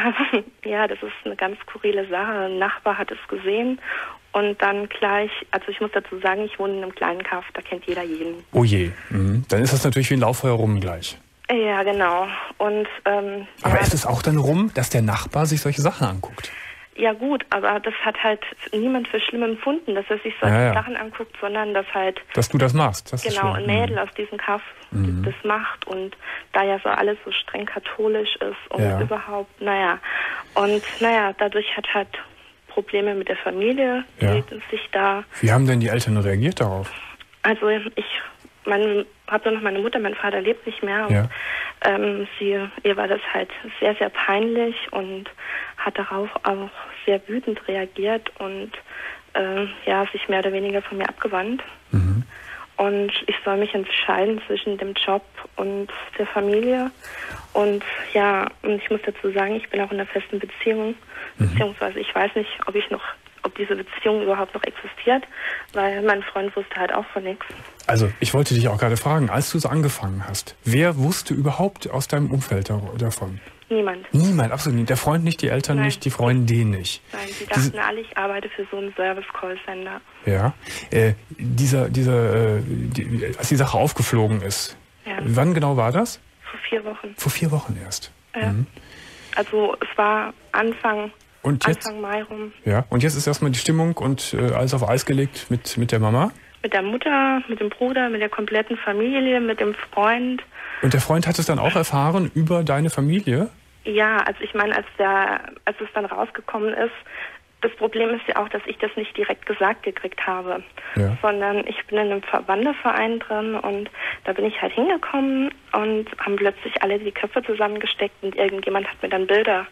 Ja, das ist eine ganz skurrile Sache. Ein Nachbar hat es gesehen und dann gleich, also ich muss dazu sagen, ich wohne in einem kleinen Kaff, da kennt jeder jeden. Oh je, mhm. Dann ist das natürlich wie ein Lauffeuer rum gleich. Ja, genau. Und ähm, Aber ja, ist es auch dann rum, dass der Nachbar sich solche Sachen anguckt? Ja gut, aber das hat halt niemand für schlimm empfunden, dass er sich solche ja, ja. Sachen anguckt, sondern dass halt... Dass du das machst. Das genau, ist ein Mädel aus diesem Kaff mhm. das macht und da ja so alles so streng katholisch ist und ja. überhaupt, naja. Und naja, dadurch hat halt Probleme mit der Familie, ja. die sich da... Wie haben denn die Eltern reagiert darauf? Also ich... Man habe nur noch meine Mutter, mein Vater lebt nicht mehr. Und, ja. ähm, sie, ihr war das halt sehr, sehr peinlich und hat darauf auch sehr wütend reagiert und äh, ja, sich mehr oder weniger von mir abgewandt. Mhm. Und ich soll mich entscheiden zwischen dem Job und der Familie. Und ja, und ich muss dazu sagen, ich bin auch in einer festen Beziehung. Mhm. Beziehungsweise ich weiß nicht, ob ich noch ob diese Beziehung überhaupt noch existiert, weil mein Freund wusste halt auch von nichts. Also ich wollte dich auch gerade fragen, als du es angefangen hast, wer wusste überhaupt aus deinem Umfeld davon? Niemand. Niemand, absolut nicht. Der Freund nicht, die Eltern Nein. nicht, die Freundin nicht. Nein, sie dachten Diese, alle, ich arbeite für so einen Service-Call-Center. Ja, äh, dieser, dieser, äh, die, als die Sache aufgeflogen ist, ja. Wann genau war das? Vor vier Wochen. Vor vier Wochen erst. Ja. Mhm. Also es war Anfang... Und jetzt, Anfang Mai rum. Ja, und jetzt ist erstmal die Stimmung und äh, alles auf Eis gelegt mit, mit der Mama? Mit der Mutter, mit dem Bruder, mit der kompletten Familie, mit dem Freund. Und der Freund hat es dann auch erfahren über deine Familie? Ja, also ich meine, als, der, als es dann rausgekommen ist, das Problem ist ja auch, dass ich das nicht direkt gesagt gekriegt habe, ja. sondern ich bin in einem Wanderverein drin und da bin ich halt hingekommen und haben plötzlich alle die Köpfe zusammengesteckt und irgendjemand hat mir dann Bilder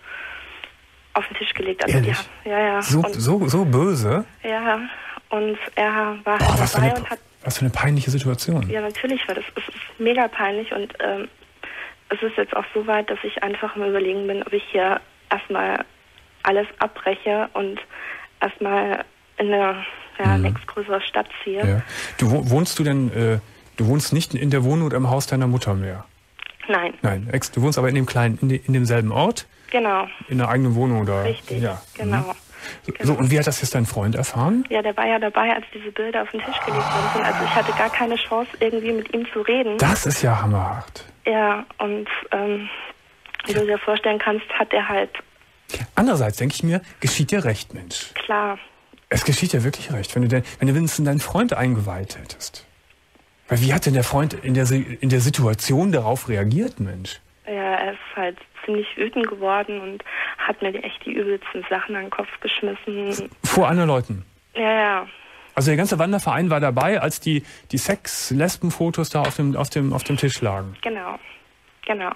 auf den Tisch gelegt. Also Ehrlich? Die, ja, ja. So, und, so, so böse? Ja, und er war oh, halt was dabei eine, und hat... Was für eine peinliche Situation. Ja, natürlich war das. Es ist mega peinlich und ähm, es ist jetzt auch so weit, dass ich einfach am Überlegen bin, ob ich hier erstmal alles abbreche und erstmal in eine ja, mhm. nächstgrößere Stadt ziehe. Ja. Du wohnst du denn, äh, du wohnst nicht in der Wohnung oder im Haus deiner Mutter mehr? Nein. Nein, du wohnst aber in dem kleinen, in, de, in demselben Ort? Genau. In der eigenen Wohnung oder? Richtig, ja. genau. Mhm. So, genau. Und wie hat das jetzt dein Freund erfahren? Ja, der war ja dabei, als diese Bilder auf den Tisch gelegt worden sind. Also ich hatte gar keine Chance, irgendwie mit ihm zu reden. Das ist ja hammerhart. Ja, und ähm, wie du dir vorstellen kannst, hat er halt... Andererseits denke ich mir, geschieht dir recht, Mensch. Klar. Es geschieht dir wirklich recht, wenn du, denn, wenn du wenigstens deinen Freund eingeweiht hättest. Weil wie hat denn der Freund in der, in der Situation darauf reagiert, Mensch? Ja, er ist halt ziemlich wütend geworden und hat mir echt die übelsten Sachen an den Kopf geschmissen. Vor anderen Leuten? Ja, ja. Also der ganze Wanderverein war dabei, als die, die Sex-Lesben-Fotos da auf dem, auf, dem, auf dem Tisch lagen? Genau, genau.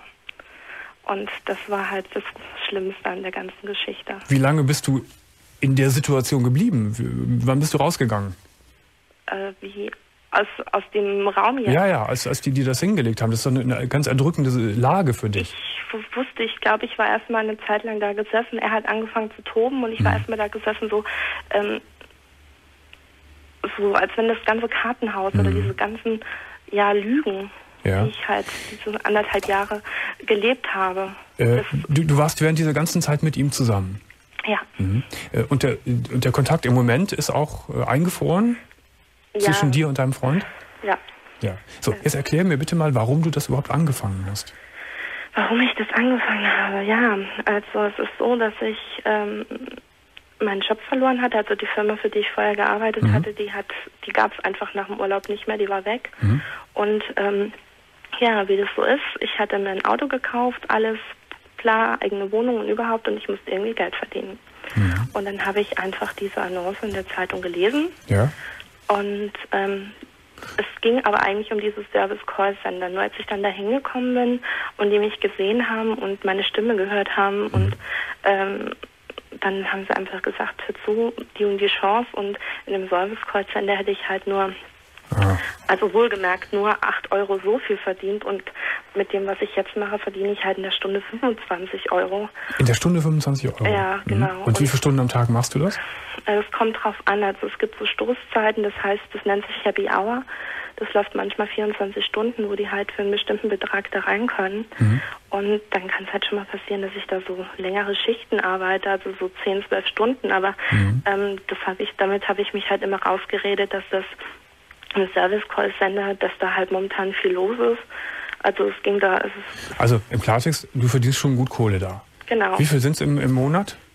Und das war halt das Schlimmste an der ganzen Geschichte. Wie lange bist du in der Situation geblieben? W- wann bist du rausgegangen? Äh, wie... Aus, aus dem Raum jetzt? Ja, ja, als, als die, die das hingelegt haben. Das ist doch eine, eine ganz erdrückende Lage für dich. Ich wusste, ich glaube, ich war erstmal eine Zeit lang da gesessen. Er hat angefangen zu toben und ich war mhm. erstmal da gesessen, so, ähm, so als wenn das ganze Kartenhaus mhm. oder diese ganzen ja, Lügen, ja. die ich halt diese anderthalb Jahre gelebt habe. Äh, du, du warst während dieser ganzen Zeit mit ihm zusammen? Ja. Mhm. Äh, und, der, und der Kontakt im Moment ist auch äh, eingefroren? Zwischen ja. dir und deinem Freund? Ja. Ja. So, jetzt erklär mir bitte mal, warum du das überhaupt angefangen hast. Warum ich das angefangen habe? Ja, also es ist so, dass ich ähm, meinen Job verloren hatte. Also die Firma, für die ich vorher gearbeitet mhm. hatte, die hat, die gab es einfach nach dem Urlaub nicht mehr, die war weg. Mhm. Und ähm, ja, wie das so ist, ich hatte mir ein Auto gekauft, alles klar, eigene Wohnung und überhaupt und ich musste irgendwie Geld verdienen. Mhm. Und dann habe ich einfach diese Annonce in der Zeitung gelesen. Ja. Und ähm, es ging aber eigentlich um dieses Service-Call-Center. Nur als ich dann da hingekommen bin und die mich gesehen haben und meine Stimme gehört haben mhm. und ähm, dann haben sie einfach gesagt, hör zu, die und die Chance und in dem Service-Call-Center hätte ich halt nur, Aha. also wohlgemerkt, nur acht Euro so viel verdient und mit dem, was ich jetzt mache, verdiene ich halt in der Stunde fünfundzwanzig Euro. In der Stunde fünfundzwanzig Euro? Ja, genau. Mhm. Und, und wie viele Stunden am Tag machst du das? Es kommt drauf an, also es gibt so Stoßzeiten, das heißt, das nennt sich Happy Hour. Das läuft manchmal vierundzwanzig Stunden, wo die halt für einen bestimmten Betrag da rein können. Mhm. Und dann kann es halt schon mal passieren, dass ich da so längere Schichten arbeite, also so zehn, zwölf Stunden. Aber mhm. ähm, das hab ich, damit habe ich mich halt immer rausgeredet, dass das ein Service-Call-Center, dass da halt momentan viel los ist. Also es ging da... Es ist also im Klartext, du verdienst schon gut Kohle da. Genau. Wie viel sind es im, im Monat?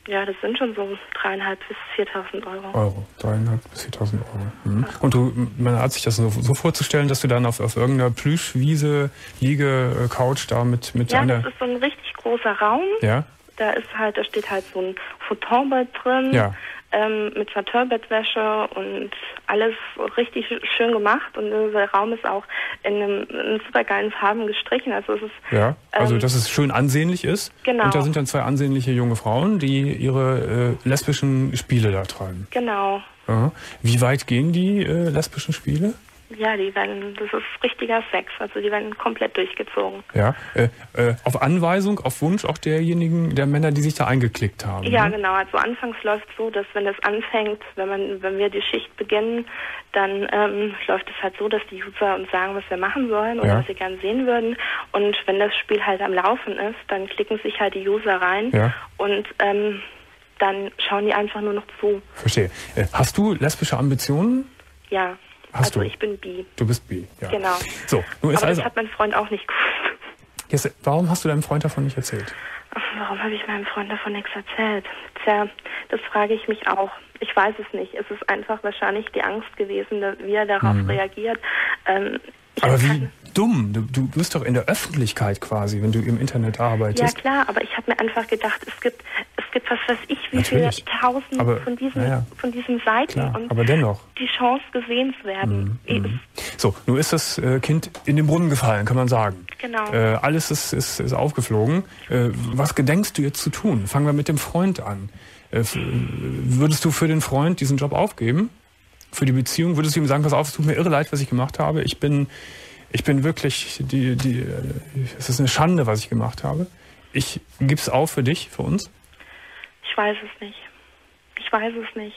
Ja, das sind schon so dreieinhalb bis viertausend Euro. Euro, dreieinhalb bis viertausend Euro. Mhm. Und du, man hat sich das so, so vorzustellen, dass du dann auf, auf irgendeiner Plüschwiese, Liege, Couch da mit, mit ja, einer... Ja, das ist so ein richtig großer Raum. Ja. Da ist halt, da steht halt so ein Futonbett drin. Ja. Ähm, mit Satinbettwäsche und alles richtig schön gemacht, und der Raum ist auch in einem, in super geilen Farben gestrichen. Also es ist ja, also ähm, dass es schön ansehnlich ist. Genau. Und da sind dann zwei ansehnliche junge Frauen, die ihre äh, lesbischen Spiele da treiben. Genau. Aha. Wie weit gehen die äh, lesbischen Spiele? Ja, die werden, das ist richtiger Sex, also die werden komplett durchgezogen. Ja, äh, äh, auf Anweisung, auf Wunsch auch derjenigen, der Männer, die sich da eingeklickt haben. Ja, ne? genau. Also anfangs läuft es so, dass wenn das anfängt, wenn man, wenn wir die Schicht beginnen, dann ähm, läuft es halt so, dass die User uns sagen, was wir machen sollen oder ja. was sie gerne sehen würden. Und wenn das Spiel halt am Laufen ist, dann klicken sich halt die User rein ja. und ähm, dann schauen die einfach nur noch zu. Verstehe. Äh, hast du lesbische Ambitionen? Ja. Hast also du? ich bin bi. Du bist bi, ja. Genau. So, nun ist Aber also, das hat mein Freund auch nicht gewusst. Jetzt, warum hast du deinem Freund davon nicht erzählt? Ach, warum habe ich meinem Freund davon nichts erzählt? Tja, das frage ich mich auch. Ich weiß es nicht. Es ist einfach wahrscheinlich die Angst gewesen, wie er darauf hm. reagiert. Ähm, aber wie dumm. Du, du bist doch in der Öffentlichkeit quasi, wenn du im Internet arbeitest. Ja klar, aber ich habe mir einfach gedacht, es gibt, es gibt was weiß ich, wie Natürlich. viele tausend aber, von diesen, ja. von diesen Seiten klar, und aber dennoch. die Chance gesehen zu werden. Mhm. Mhm. So, nun ist das äh, Kind in den Brunnen gefallen, kann man sagen. Genau. Äh, alles ist, ist, ist aufgeflogen. Äh, was gedenkst du jetzt zu tun? Fangen wir mit dem Freund an. Äh, würdest du für den Freund diesen Job aufgeben? Für die Beziehung? Würdest du ihm sagen, pass auf, es tut mir irre leid, was ich gemacht habe. Ich bin... Ich bin wirklich, die, die, es ist eine Schande, was ich gemacht habe. Ich gib's auf für dich, für uns? Ich weiß es nicht. Ich weiß es nicht.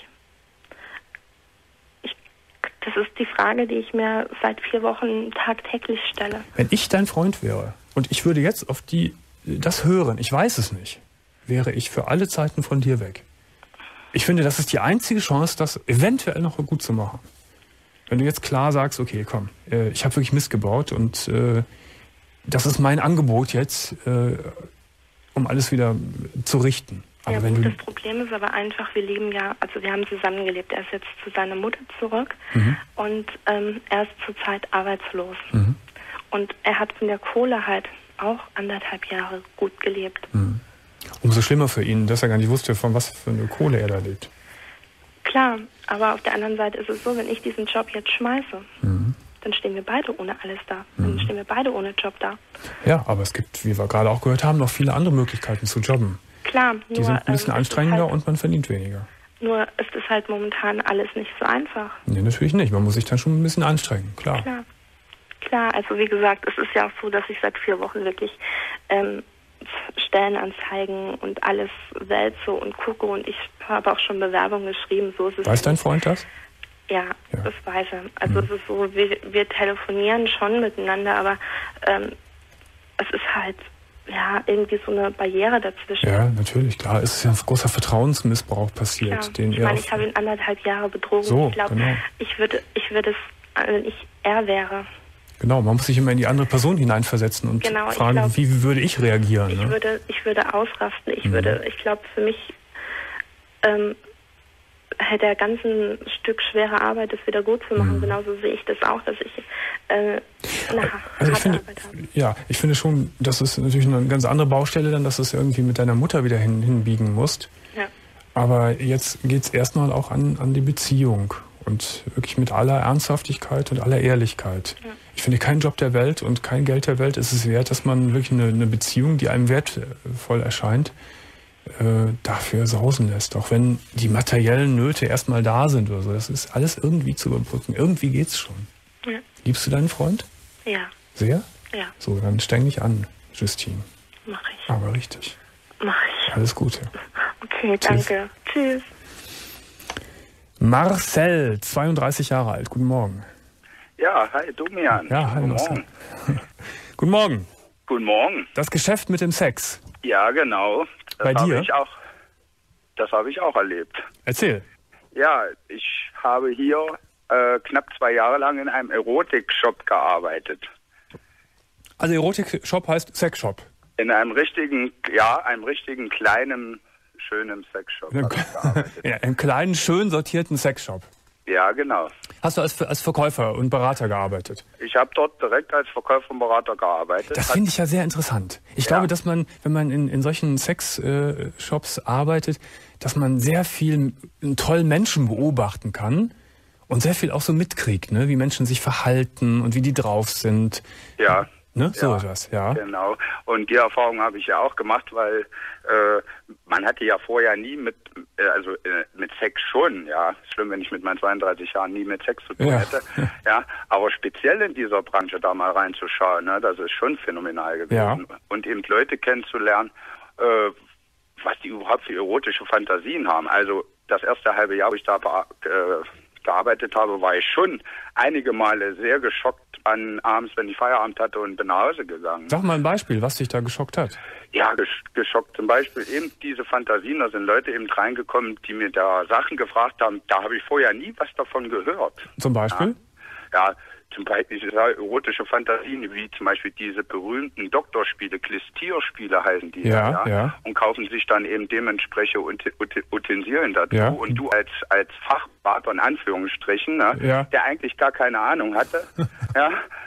Ich, das ist die Frage, die ich mir seit vier Wochen tagtäglich stelle. Wenn ich dein Freund wäre und ich würde jetzt auf die, das hören, ich weiß es nicht, wäre ich für alle Zeiten von dir weg. Ich finde, das ist die einzige Chance, das eventuell noch gut zu machen. Wenn du jetzt klar sagst, okay, komm, äh, ich habe wirklich Mist gebaut und äh, das ist mein Angebot jetzt, äh, um alles wieder zu richten. Aber ja, wenn gut, du das Problem ist aber einfach, wir leben ja, also wir haben zusammengelebt. Er ist jetzt zu seiner Mutter zurück mhm. und ähm, er ist zurzeit arbeitslos. Mhm. Und er hat von der Kohle halt auch anderthalb Jahre gut gelebt. Mhm. Umso schlimmer für ihn, dass er gar nicht wusste, von was für eine Kohle er da lebt. Klar, aber auf der anderen Seite ist es so, wenn ich diesen Job jetzt schmeiße, mhm. dann stehen wir beide ohne alles da. Dann mhm. stehen wir beide ohne Job da. Ja, aber es gibt, wie wir gerade auch gehört haben, noch viele andere Möglichkeiten zu jobben. Klar. Die nur, sind ein bisschen ähm, anstrengender halt, und man verdient weniger. Nur ist es halt momentan alles nicht so einfach. Nee, natürlich nicht. Man muss sich dann schon ein bisschen anstrengen, klar. Klar, klar. Also wie gesagt, es ist ja auch so, dass ich seit vier Wochen wirklich ähm, Stellenanzeigen und alles wälze und gucke, und ich habe auch schon Bewerbungen geschrieben. So ist es. Weiß dein Freund das? Ja, ja, das weiß er. Also mhm. es ist so, wir, wir telefonieren schon miteinander, aber ähm, es ist halt ja irgendwie so eine Barriere dazwischen. Ja, natürlich, klar. Es ist ja ein großer Vertrauensmissbrauch passiert. Ja, Den ich er meine, ich habe ihn anderthalb Jahre betrogen. So, ich glaube, genau. ich würde, ich würde es, wenn ich er wäre. Genau, man muss sich immer in die andere Person hineinversetzen und genau, fragen, glaub, wie würde ich reagieren? Ich ne? würde, ich würde ausrasten. Ich mhm. würde, ich glaube, für mich ähm, hätte er ganz ein Stück schwere Arbeit, das wieder gut zu machen. Mhm. Genauso sehe ich das auch, dass ich äh, eine also ich harte finde, Arbeit habe. Ja, ich finde schon, das ist natürlich eine ganz andere Baustelle, dann, dass du es irgendwie mit deiner Mutter wieder hin, hinbiegen musst. Ja. Aber jetzt geht es erstmal auch an, an die Beziehung. Und wirklich mit aller Ernsthaftigkeit und aller Ehrlichkeit. Ja. Ich finde, kein Job der Welt und kein Geld der Welt ist es wert, dass man wirklich eine, eine Beziehung, die einem wertvoll erscheint, äh, dafür sausen lässt. Auch wenn die materiellen Nöte erstmal da sind oder so. Das ist alles irgendwie zu überbrücken. Irgendwie geht's schon. Ja. Liebst du deinen Freund? Ja. Sehr? Ja. So, dann streng dich an, Justine. Mach ich. Aber richtig. Mach ich. Alles Gute. Okay, danke. Tschüss. Tschüss. Marcel, zweiunddreißig Jahre alt. Guten Morgen. Ja, hi, Domian. Ja, hi, Guten Marcel. Morgen. Guten Morgen. Guten Morgen. Das Geschäft mit dem Sex. Ja, genau. Das Bei dir? Hab ich auch, das habe ich auch erlebt. Erzähl. Ja, ich habe hier äh, knapp zwei Jahre lang in einem Erotik-Shop gearbeitet. Also Erotik-Shop heißt Sex-Shop? In einem richtigen, ja, einem richtigen kleinen schönen Sexshop habe ich gearbeitet. Ja, im kleinen, schön sortierten Sexshop. Ja, genau. Hast du als, als Verkäufer und Berater gearbeitet? Ich habe dort direkt als Verkäufer und Berater gearbeitet. Das finde ich ja sehr interessant. Ich ja. glaube, dass man, wenn man in, in solchen Sexshops äh, arbeitet, dass man sehr viel einen tollen Menschen beobachten kann und sehr viel auch so mitkriegt, ne? Wie Menschen sich verhalten und wie die drauf sind. Ja. Ne? So ja, etwas, ja. Genau. Und die Erfahrung habe ich ja auch gemacht, weil äh, man hatte ja vorher nie mit, äh, also äh, mit Sex schon, ja. Schlimm, wenn ich mit meinen zweiunddreißig Jahren nie mit Sex zu tun ja. hätte. Ja. Aber speziell in dieser Branche da mal reinzuschauen, ne, das ist schon phänomenal gewesen. Ja. Und eben Leute kennenzulernen, äh, was die überhaupt für erotische Fantasien haben. Also das erste halbe Jahr, wo ich da äh, gearbeitet habe, war ich schon einige Male sehr geschockt an abends, wenn ich Feierabend hatte und bin nach Hause gegangen. Sag mal ein Beispiel, was dich da geschockt hat. Ja, gesch geschockt zum Beispiel eben diese Fantasien, da sind Leute eben reingekommen, die mir da Sachen gefragt haben, da habe ich vorher nie was davon gehört. Zum Beispiel? Ja, ja zum Beispiel diese erotische Fantasien, wie zum Beispiel diese berühmten Doktorspiele, Klistierspiele heißen die, ja, ja, ja. und kaufen sich dann eben dementsprechend Utensilien dazu. Ja. Und du als als Fachberater in Anführungsstrichen, ne, ja. der eigentlich gar keine Ahnung hatte, ja,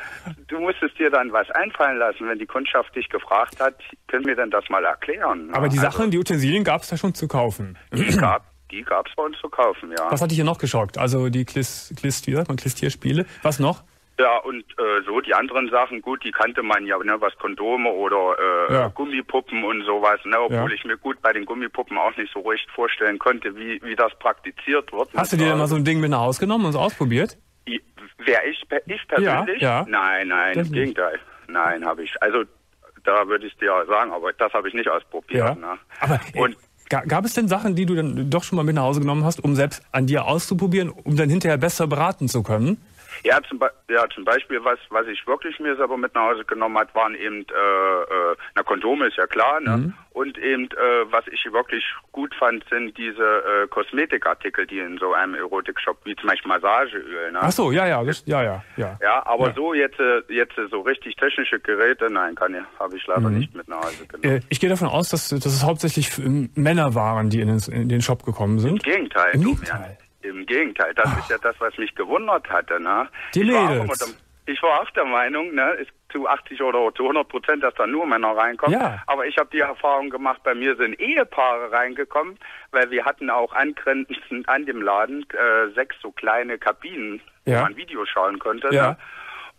du musstest dir dann was einfallen lassen, wenn die Kundschaft dich gefragt hat, können wir denn das mal erklären? Aber die also, Sachen, die Utensilien gab es da schon zu kaufen. Die gab Die gab es bei uns zu kaufen, ja. Was hat dich hier noch geschockt? Also die Klis, Klistier, man Klistierspiele. Was noch? Ja, und äh, so die anderen Sachen, gut, die kannte man ja, ne, was Kondome oder äh, ja. Gummipuppen und sowas, ne, obwohl ja. ich mir gut bei den Gummipuppen auch nicht so recht vorstellen konnte, wie wie das praktiziert wird. Hast du dir denn mal so ein Ding mit nach Hause genommen und es ausprobiert? I, wer ich, ich persönlich? Ja, ja. Nein, nein, das im nicht. Gegenteil. Nein, habe ich. Also da würde ich dir sagen, aber das habe ich nicht ausprobiert. Ja. Ne? Aber und äh, gab es denn Sachen, die du dann doch schon mal mit nach Hause genommen hast, um selbst an dir auszuprobieren, um dann hinterher besser beraten zu können? Ja, zum, Be ja, zum Beispiel, was was ich wirklich mir selber mit nach Hause genommen hat, waren eben, äh, äh, na, Kondome ist ja klar, ne? Mhm. Und eben, äh, was ich wirklich gut fand, sind diese äh, Kosmetikartikel, die in so einem Erotikshop, wie zum Beispiel Massageöl, ne? Ach so, ja, ja, das, ja, ja, ja. Ja, aber ja. so jetzt, jetzt so richtig technische Geräte, nein, kann ich, habe ich leider mhm. nicht mit nach Hause genommen. Äh, ich gehe davon aus, dass, dass es hauptsächlich Männer waren, die in den, in den Shop gekommen sind. Im Gegenteil. Im Gegenteil. Im Gegenteil, das Ach. ist ja das, was mich gewundert hatte. Ne? Die ich, Mädels. War der, ich war auch der Meinung, ne, ist zu achtzig oder zu hundert Prozent, dass da nur Männer reinkommen. Ja. Aber ich habe die Erfahrung gemacht, bei mir sind Ehepaare reingekommen, weil wir hatten auch angrenzend an dem Laden äh, sechs so kleine Kabinen, ja. wo man Videos schauen konnte. Ja. Ne?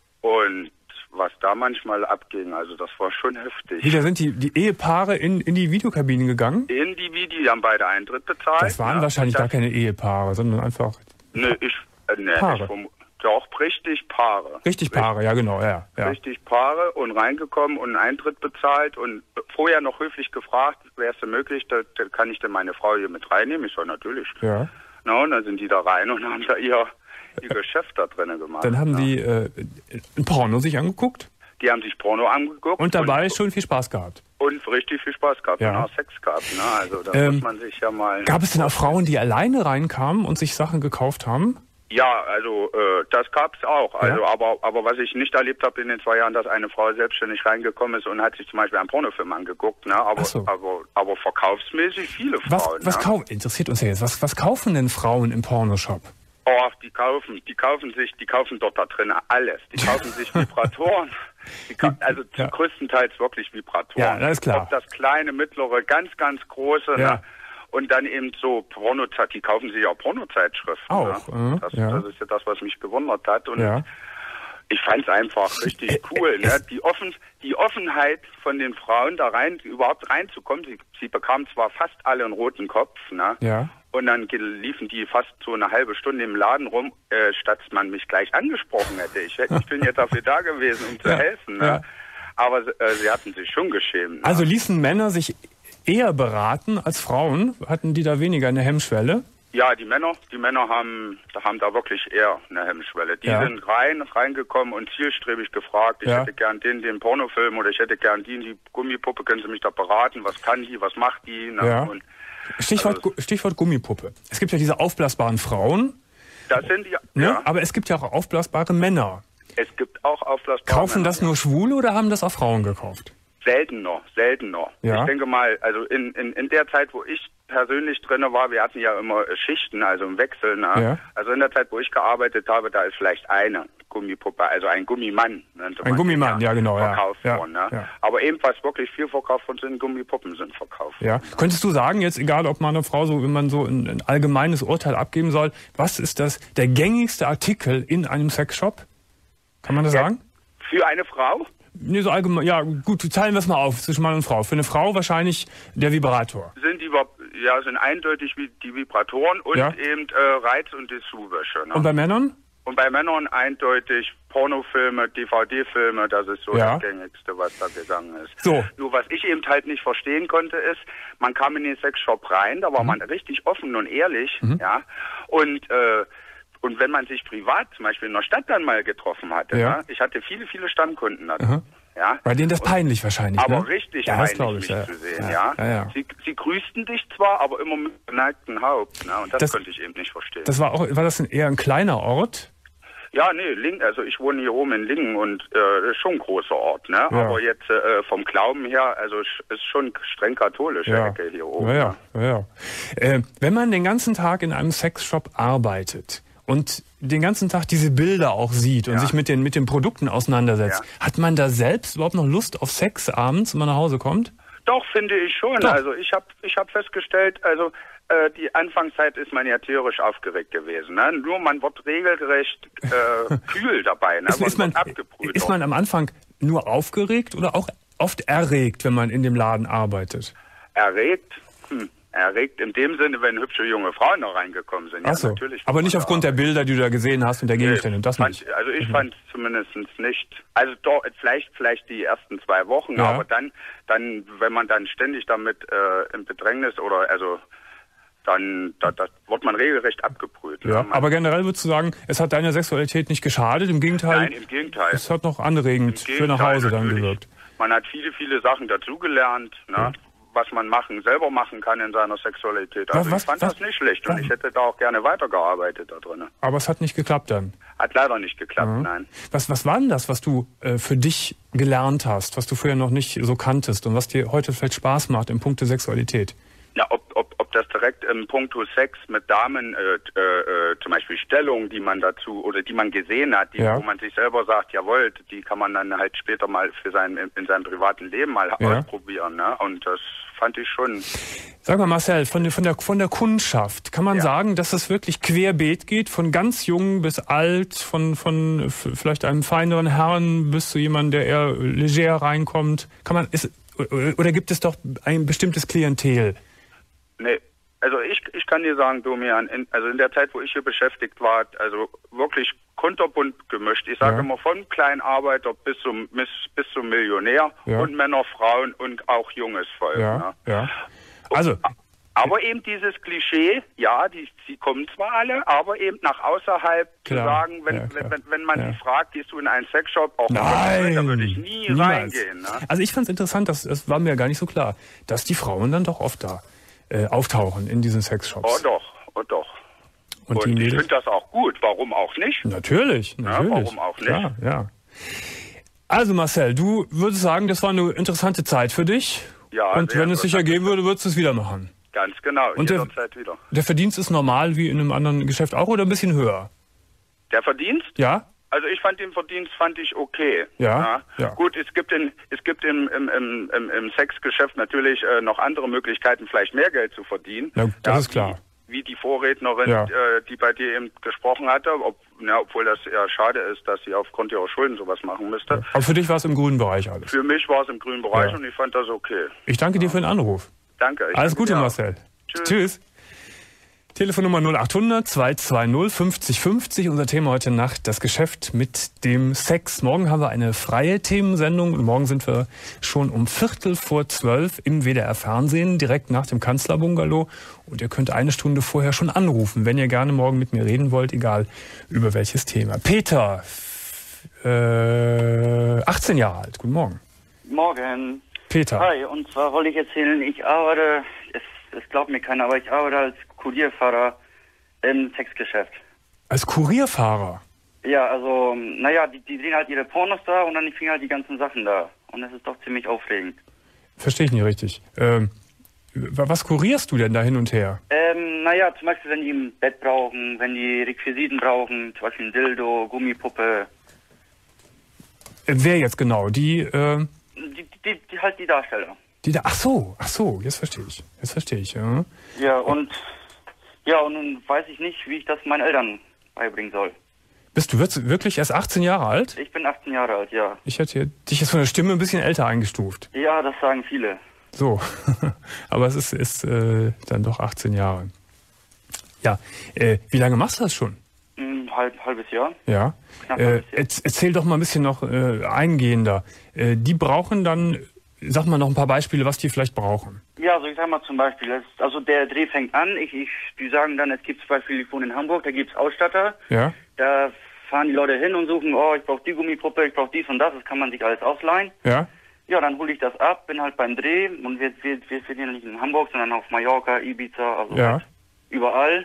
Und was da manchmal abging, also das war schon heftig. Wie, da sind die, die Ehepaare in, in die Videokabinen gegangen? In die Videos, die haben beide Eintritt bezahlt. Das waren ja, wahrscheinlich das, gar keine Ehepaare, sondern einfach Nö, ich, äh, ne, Paare. Ich vom, doch, richtig Paare. Richtig Paare, ja genau, ja, ja. Richtig Paare und reingekommen und einen Eintritt bezahlt und vorher noch höflich gefragt, wäre es denn möglich, da, da kann ich denn meine Frau hier mit reinnehmen? Ich sage, natürlich. Ja. Na, und dann sind die da rein und haben da ihr, ihr Geschäft da drinnen gemacht. Dann haben ja. die äh, ein Porno sich angeguckt? Die haben sich Porno angeguckt. Und dabei und, schon viel Spaß gehabt. Und richtig viel Spaß gehabt. Ja. Und auch Sex gehabt. Ne? Also da ähm, muss man sich ja mal... Gab es denn auch Frauen, die alleine reinkamen und sich Sachen gekauft haben? Ja, also äh, das gab's auch. Also, ja? aber aber was ich nicht erlebt habe in den zwei Jahren, dass eine Frau selbstständig reingekommen ist und hat sich zum Beispiel einen Pornofilm angeguckt. Ne? Aber, so. aber aber verkaufsmäßig viele was, Frauen. Was ne? kauf, interessiert uns ja jetzt. Was, was kaufen denn Frauen im Pornoshop? Oh, die kaufen, die kaufen sich, die kaufen dort da drin alles. Die kaufen sich Vibratoren. Die ka also zum ja. größtenteils wirklich Vibratoren. Ja, das ist klar. Ob das kleine, mittlere, ganz, ganz große. Ja. Ne? Und dann eben so Pornozeit, die kaufen sich auch Pornozeitschriften. Auch, Ne? äh, das, ja. das ist ja das, was mich gewundert hat. Und ja. ich fand es einfach richtig cool. Ne? Die, Offen, die Offenheit von den Frauen da rein, überhaupt reinzukommen. Sie, sie bekamen zwar fast alle einen roten Kopf, ne? Ja. Und dann liefen die fast so eine halbe Stunde im Laden rum, äh, statt man mich gleich angesprochen hätte. Ich, ich bin ja dafür da gewesen, um zu ja. helfen. Ne? Ja. Aber äh, sie hatten sich schon geschämt. Ne? Also ließen Männer sich eher beraten als Frauen? Hatten die da weniger eine Hemmschwelle? Ja, die Männer, die Männer haben, haben da wirklich eher eine Hemmschwelle. Die ja. sind rein, reingekommen und zielstrebig gefragt, ich ja. hätte gern den, den Pornofilm oder ich hätte gern die, die Gummipuppe, können Sie mich da beraten, was kann die, was macht die? Ne? Ja. Und, Stichwort, also, Stichwort Gummipuppe. Es gibt ja diese aufblasbaren Frauen, das sind die, ne? ja. aber es gibt ja auch aufblasbare Männer. Es gibt auch aufblasbare Kaufen Männer, das nur Schwule oder haben das auch Frauen gekauft? Seltener, seltener. Ja. Ich denke mal, also in, in, in der Zeit, wo ich persönlich drin war, wir hatten ja immer Schichten, also im Wechsel. Ne? Ja. Also in der Zeit, wo ich gearbeitet habe, da ist vielleicht eine Gummipuppe, also ein Gummimann. Ein Gummimann, ja, genau. Verkauft ja. worden. Ne? Ja. Aber eben, was wirklich viel verkauft worden sind, Gummipuppen sind verkauft. Ja. Könntest du sagen, jetzt egal, ob Mann oder Frau, so, wenn man so ein, ein allgemeines Urteil abgeben soll, was ist das der gängigste Artikel in einem Sexshop? Kann man das ja. sagen? Für eine Frau? Nee, so allgemein, ja gut, teilen wir es mal auf zwischen Mann und Frau. Für eine Frau wahrscheinlich der Vibrator. Sind die ja sind eindeutig wie die Vibratoren und ja. eben äh, Reiz- und Dessous-Wäsche. Ne? Und bei Männern? Und bei Männern eindeutig Pornofilme, D V D-Filme, das ist so ja. das Gängigste, was da gegangen ist. So. Nur was ich eben halt nicht verstehen konnte, ist, man kam in den Sexshop rein, da war mhm. man richtig offen und ehrlich, mhm. ja, und äh, Und wenn man sich privat zum Beispiel in der Stadt dann mal getroffen hatte, ja. ne? Ich hatte viele, viele Stammkunden da. Aha. Ja? Bei denen das peinlich wahrscheinlich, aber ne? richtig ja, peinlich, das mich ich, ja. zu sehen, ja. ja. Ja, ja. Sie, sie grüßten dich zwar, aber immer mit geneigtem Haupt, ne? Und das, das konnte ich eben nicht verstehen. Das war auch, war das ein, eher ein kleiner Ort? Ja, nee, Lingen, also ich wohne hier oben in Lingen und äh, ist schon ein großer Ort, ne? Ja. Aber jetzt äh, vom Glauben her, also ist schon streng katholische ja. Ecke hier oben. Ja, ja, ja. ja. Äh, wenn man den ganzen Tag in einem Sexshop arbeitet und den ganzen Tag diese Bilder auch sieht und ja. sich mit den, mit den Produkten auseinandersetzt, ja. hat man da selbst überhaupt noch Lust auf Sex abends, wenn man nach Hause kommt? Doch, finde ich schon. Doch. Also ich habe ich hab festgestellt, also äh, die Anfangszeit ist man ja tierisch aufgeregt gewesen. Ne? Nur man wird regelrecht äh, kühl dabei. Ne? Ist, man ist, man, abgebrüht ist man am Anfang nur aufgeregt oder auch oft erregt, wenn man in dem Laden arbeitet? Erregt? Hm. Erregt in dem Sinne, wenn hübsche junge Frauen noch reingekommen sind. Ach so. Ja, natürlich. Aber nicht aufgrund der Bilder, die du da gesehen hast und der Gegenstände. Nee, das fand, nicht. also ich mhm. fand zumindest nicht. Also doch, vielleicht, vielleicht die ersten zwei Wochen, ja. aber dann, dann, wenn man dann ständig damit äh, im Bedrängnis oder also dann da, da wird man regelrecht abgebrüht. Ja, man, aber generell würdest du sagen, es hat deiner Sexualität nicht geschadet, im Gegenteil. Nein, im Gegenteil. Es hat noch anregend für nach Hause dann gewirkt. Man hat viele, viele Sachen dazugelernt, ne? Ja. Was man machen, selber machen kann in seiner Sexualität. Also was, ich fand was, das nicht schlecht und was? Ich hätte da auch gerne weitergearbeitet da drin. Aber es hat nicht geklappt dann? Hat leider nicht geklappt, mhm. nein. Was, was war denn das, was du äh, für dich gelernt hast, was du vorher noch nicht so kanntest und was dir heute vielleicht Spaß macht im Punkte Sexualität? Ja, ob, ob, ob das direkt im Punkto Sex mit Damen, äh, äh, zum Beispiel Stellungen, die man dazu oder die man gesehen hat, die, ja. wo man sich selber sagt, jawohl, die kann man dann halt später mal für sein in seinem privaten Leben mal ja. ausprobieren, ne? Und das fand ich schon. Sag mal, Marcel, von der, von der, von der Kundschaft, kann man ja. sagen, dass es wirklich querbeet geht, von ganz jung bis alt, von, von vielleicht einem feineren Herrn bis zu jemandem, der eher leger reinkommt? Kann man, ist, oder gibt es doch ein bestimmtes Klientel? Nee, also ich, ich kann dir sagen, Domian, in, also in der Zeit, wo ich hier beschäftigt war, also wirklich kunterbunt gemischt. Ich sage ja. immer von Kleinarbeiter bis zum, bis, bis zum Millionär ja. und Männer, Frauen und auch junges Volk. Ja, ne? ja. Also, aber eben dieses Klischee, ja, die, sie kommen zwar alle, aber eben nach außerhalb klar. zu sagen, wenn, ja, wenn, wenn man ja. sie fragt, gehst du in einen Sexshop, auch Nein, da würde ich nie niemals. reingehen. Ne? Also ich fand es interessant, das, das war mir gar nicht so klar, dass die Frauen dann doch oft da äh, auftauchen in diesen Sexshops. Oh doch, oh doch. Und, und ich finde das auch gut, warum auch nicht? Natürlich, natürlich. Ja, warum auch nicht? Klar, ja. Also Marcel, du würdest sagen, das war eine interessante Zeit für dich? Ja. Und wenn es sich ergeben würde, würdest du es wieder machen? Ganz genau, und jederzeit der, wieder. Der Verdienst ist normal wie in einem anderen Geschäft auch oder ein bisschen höher? Der Verdienst? Ja. Also ich fand den Verdienst fand ich okay. Ja. ja. ja. Gut, es gibt in, es gibt im, im, im, im, im Sexgeschäft natürlich äh, noch andere Möglichkeiten, vielleicht mehr Geld zu verdienen. Ja, das ja, ist klar. Wie, wie die Vorrednerin, ja. äh, die bei dir eben gesprochen hatte, ob, ja, obwohl das eher schade ist, dass sie aufgrund ihrer Schulden sowas machen müsste. Ja. Aber für dich war es im grünen Bereich alles? Für mich war es im grünen Bereich ja. und ich fand das okay. Ich danke dir für den Anruf. Danke. Alles Gute, dir. Marcel. Tschüss. Tschüss. Telefonnummer null acht hundert zwei zwei null fünfzig fünfzig. Unser Thema heute Nacht, das Geschäft mit dem Sex. Morgen haben wir eine freie Themensendung und morgen sind wir schon um Viertel vor zwölf im W D R Fernsehen, direkt nach dem Kanzlerbungalow. Und ihr könnt eine Stunde vorher schon anrufen, wenn ihr gerne morgen mit mir reden wollt, egal über welches Thema. Peter, äh, achtzehn Jahre alt. Guten Morgen. Morgen. Peter. Hi, und zwar wollte ich erzählen, ich arbeite, es, es glaubt mir keiner, aber ich arbeite als Kurierfahrer im Sexgeschäft. Als Kurierfahrer? Ja, also, naja, die, die sehen halt ihre Pornos da und dann kriegen halt die ganzen Sachen da. Und das ist doch ziemlich aufregend. Verstehe ich nicht richtig. Ähm, Was kurierst du denn da hin und her? Ähm, naja, zum Beispiel, wenn die ein Bett brauchen, wenn die Requisiten brauchen, zum Beispiel ein Dildo, Gummipuppe. Äh, wer jetzt genau? Die, äh, die, die, die, halt die Darsteller. Die da, ach so, ach so, jetzt verstehe ich. Jetzt verstehe ich, ja. Ja, und, ja, und nun weiß ich nicht, wie ich das meinen Eltern beibringen soll. Bist du wirklich erst achtzehn Jahre alt? Ich bin achtzehn Jahre alt, ja. Ich hätte dich jetzt von der Stimme ein bisschen älter eingestuft. Ja, das sagen viele. So, aber es ist, ist äh, dann doch achtzehn Jahre. Ja, äh, wie lange machst du das schon? Ein halb, halbes Jahr. Ja. Knapp Äh, halbes Jahr. erzähl doch mal ein bisschen noch äh, eingehender. Äh, die brauchen dann, sag mal noch ein paar Beispiele, was die vielleicht brauchen. Ja, also ich sag mal zum Beispiel, es, also der Dreh fängt an, ich, ich, die sagen dann, es gibt zum Beispiel, ich wohne in Hamburg, da gibt's Ausstatter. Ja. Da fahren die Leute hin und suchen, oh, ich brauche die Gummipuppe, ich brauche dies und das, das kann man sich alles ausleihen. Ja. Ja, dann hole ich das ab, bin halt beim Dreh und wir, wir, wir sind ja nicht in Hamburg, sondern auf Mallorca, Ibiza, also ja. halt überall.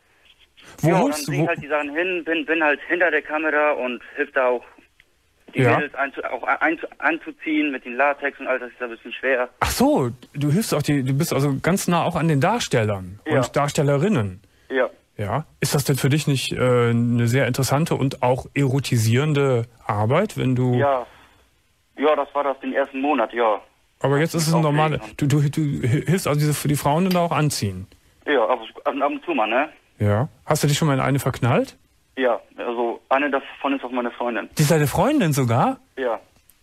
Wo ja, holst dann bringe ich halt die Sachen hin, bin, bin halt hinter der Kamera und hilf da auch, die ja. Mädels einzu, auch einzu, anzuziehen mit den Latex und all das ist ein bisschen schwer. Ach so, du hilfst auch die, du bist also ganz nah auch an den Darstellern ja. und Darstellerinnen. Ja. Ja. Ist das denn für dich nicht äh, eine sehr interessante und auch erotisierende Arbeit, wenn du... Ja. Ja, das war das den ersten Monat, ja. Aber jetzt ist es ein normaler... Du, du, du hilfst also diese, für die Frauen dann auch anziehen? Ja, ab, ab und zu mal, ne? Ja. Hast du dich schon mal in eine verknallt? Ja, also eine davon ist auch meine Freundin. Die ist deine Freundin sogar? Ja.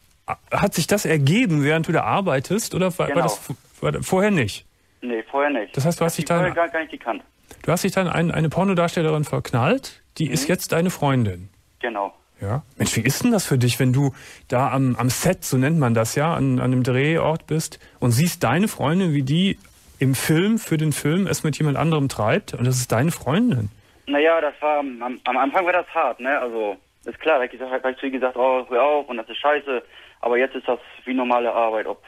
Hat sich das ergeben, während du da arbeitest? Oder war, genau. war das war das vorher nicht? Nee, vorher nicht. Das heißt, du hast dich dann... Gar, gar nicht gekannt. Du hast dich dann ein, eine Pornodarstellerin verknallt, die mhm. ist jetzt deine Freundin. Genau. Ja. Mensch, wie ist denn das für dich, wenn du da am, am Set, so nennt man das ja, an, an einem Drehort bist und siehst deine Freundin, wie die im Film, für den Film, es mit jemand anderem treibt und das ist deine Freundin? Naja, das war, am, am Anfang war das hart, ne, also, ist klar, da habe ich zu ihr gesagt, oh, hör auf und das ist scheiße, aber jetzt ist das wie normale Arbeit, ob,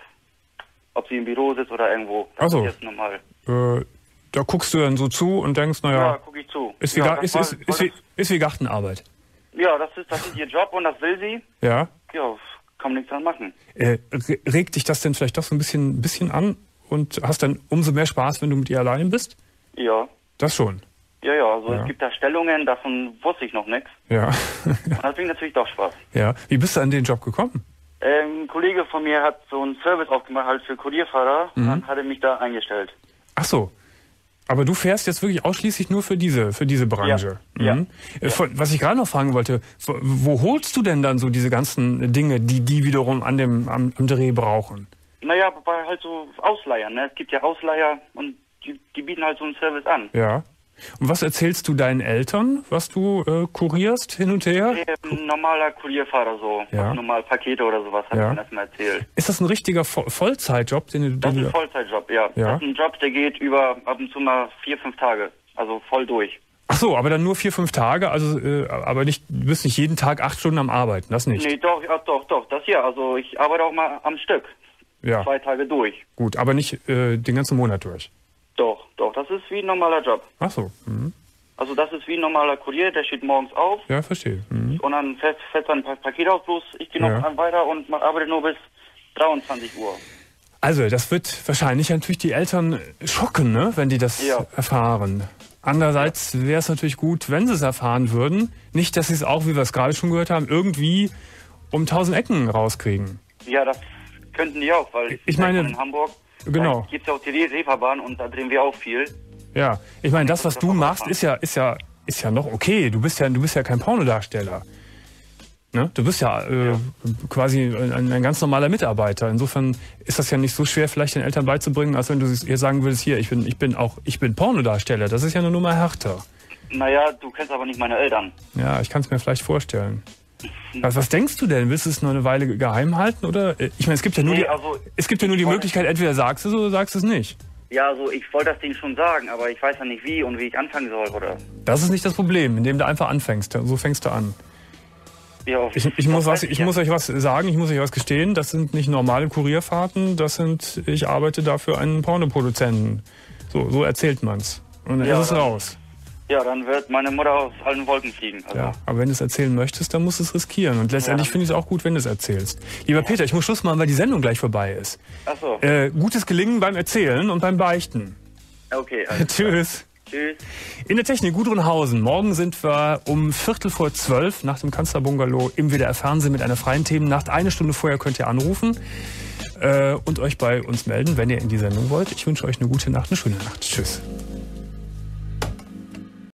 ob sie im Büro sitzt oder irgendwo, das also, ist jetzt normal. Äh, da guckst du dann so zu und denkst, naja, ja, guck ich zu. Ist wie, ja, ist, war, ist, ist, wie, ist wie Gartenarbeit. Ja, das ist, das ist ihr Job und das will sie. Ja. Ja, kann man nichts dran machen. Äh, regt dich das denn vielleicht doch so ein bisschen, bisschen an und hast dann umso mehr Spaß, wenn du mit ihr allein bist? Ja. Das schon? Ja, ja, also ja. es gibt da Stellungen, davon wusste ich noch nichts. Ja. Und das bringt natürlich doch Spaß. Ja. Wie bist du an den Job gekommen? Ähm, ein Kollege von mir hat so einen Service aufgemacht, halt für Kurierfahrer, mhm. und dann hat er mich da eingestellt. Ach so. Aber du fährst jetzt wirklich ausschließlich nur für diese, für diese Branche. Ja. Mhm. Ja. Was ich gerade noch fragen wollte, wo, wo holst du denn dann so diese ganzen Dinge, die die wiederum an dem, am, am Dreh brauchen? Naja, bei halt so Ausleihern, ne? Es gibt ja Ausleiher und die, die bieten halt so einen Service an. Ja. Und was erzählst du deinen Eltern, was du äh, kurierst hin und her? Ein normaler Kurierfahrer so, ja. also normal Pakete oder sowas, hat ja. mir das mal erzählt. Ist das ein richtiger Vo Vollzeitjob? Den du, den das ist du ein Vollzeitjob, ja. ja. Das ist ein Job, der geht über ab und zu mal vier, fünf Tage, also voll durch. Ach so, aber dann nur vier, fünf Tage, also äh, aber nicht, du bist nicht jeden Tag acht Stunden am Arbeiten, das nicht? Nee, doch, ja, doch, doch, das ja, also ich arbeite auch mal am Stück, ja. zwei Tage durch. Gut, aber nicht äh, den ganzen Monat durch? Doch, doch, das ist wie ein normaler Job. Ach so, mhm. Also das ist wie ein normaler Kurier, der steht morgens auf. Ja, verstehe. Mhm. Und dann fährt, fährt dann ein pa Paket aus, bloß ich gehe noch ja. weiter und arbeite nur bis dreiundzwanzig Uhr. Also das wird wahrscheinlich natürlich die Eltern schocken, ne, wenn die das ja. erfahren. Andererseits wäre es natürlich gut, wenn sie es erfahren würden. Nicht, dass sie es auch, wie wir es gerade schon gehört haben, irgendwie um tausend Ecken rauskriegen. Ja, das könnten die auch, weil ich meine, in Hamburg genau. gibt es ja auch die Re Reeperbahn und da drehen wir auch viel. Ja, ich meine, das, was du machst, ist ja, ist ja, ist ja noch okay. Du bist ja, du bist ja kein Pornodarsteller. Ne? Du bist ja, äh, ja. quasi ein, ein ganz normaler Mitarbeiter. Insofern ist das ja nicht so schwer, vielleicht den Eltern beizubringen, als wenn du ihr sagen würdest, hier, ich bin, ich bin auch, ich bin Pornodarsteller. Das ist ja eine Nummer härter. Naja, du kennst aber nicht meine Eltern. Ja, ich kann es mir vielleicht vorstellen. Was, was denkst du denn? Willst du es noch eine Weile geheim halten? Oder? Ich meine, es gibt ja nur nee, die, also, es gibt ja nur die Möglichkeit, entweder sagst du es oder sagst es nicht. Ja, also ich wollte das denen schon sagen, aber ich weiß ja nicht wie und wie ich anfangen soll, oder? Das ist nicht das Problem, indem du einfach anfängst. So fängst du an. Ja, ich ich, muss, was, ich ja. muss euch was sagen, ich muss euch was gestehen. Das sind nicht normale Kurierfahrten, das sind, ich arbeite da für einen Pornoproduzenten. So, so erzählt man's. Und dann ja, ist es raus. Ja, dann wird meine Mutter aus allen Wolken fliegen. Also. Ja, aber wenn du es erzählen möchtest, dann musst du es riskieren. Und letztendlich ja. finde ich es auch gut, wenn du es erzählst. Lieber ja. Peter, ich muss Schluss machen, weil die Sendung gleich vorbei ist. Ach so. Äh, gutes Gelingen beim Erzählen und beim Beichten. Okay. Tschüss. Tschüss. In der Technik Gudrunhausen. Morgen sind wir um Viertel vor zwölf nach dem Kanzlerbungalow im W D R-Fernsehen mit einer freien Themennacht. Eine Stunde vorher könnt ihr anrufen äh, und euch bei uns melden, wenn ihr in die Sendung wollt. Ich wünsche euch eine gute Nacht, eine schöne Nacht. Tschüss.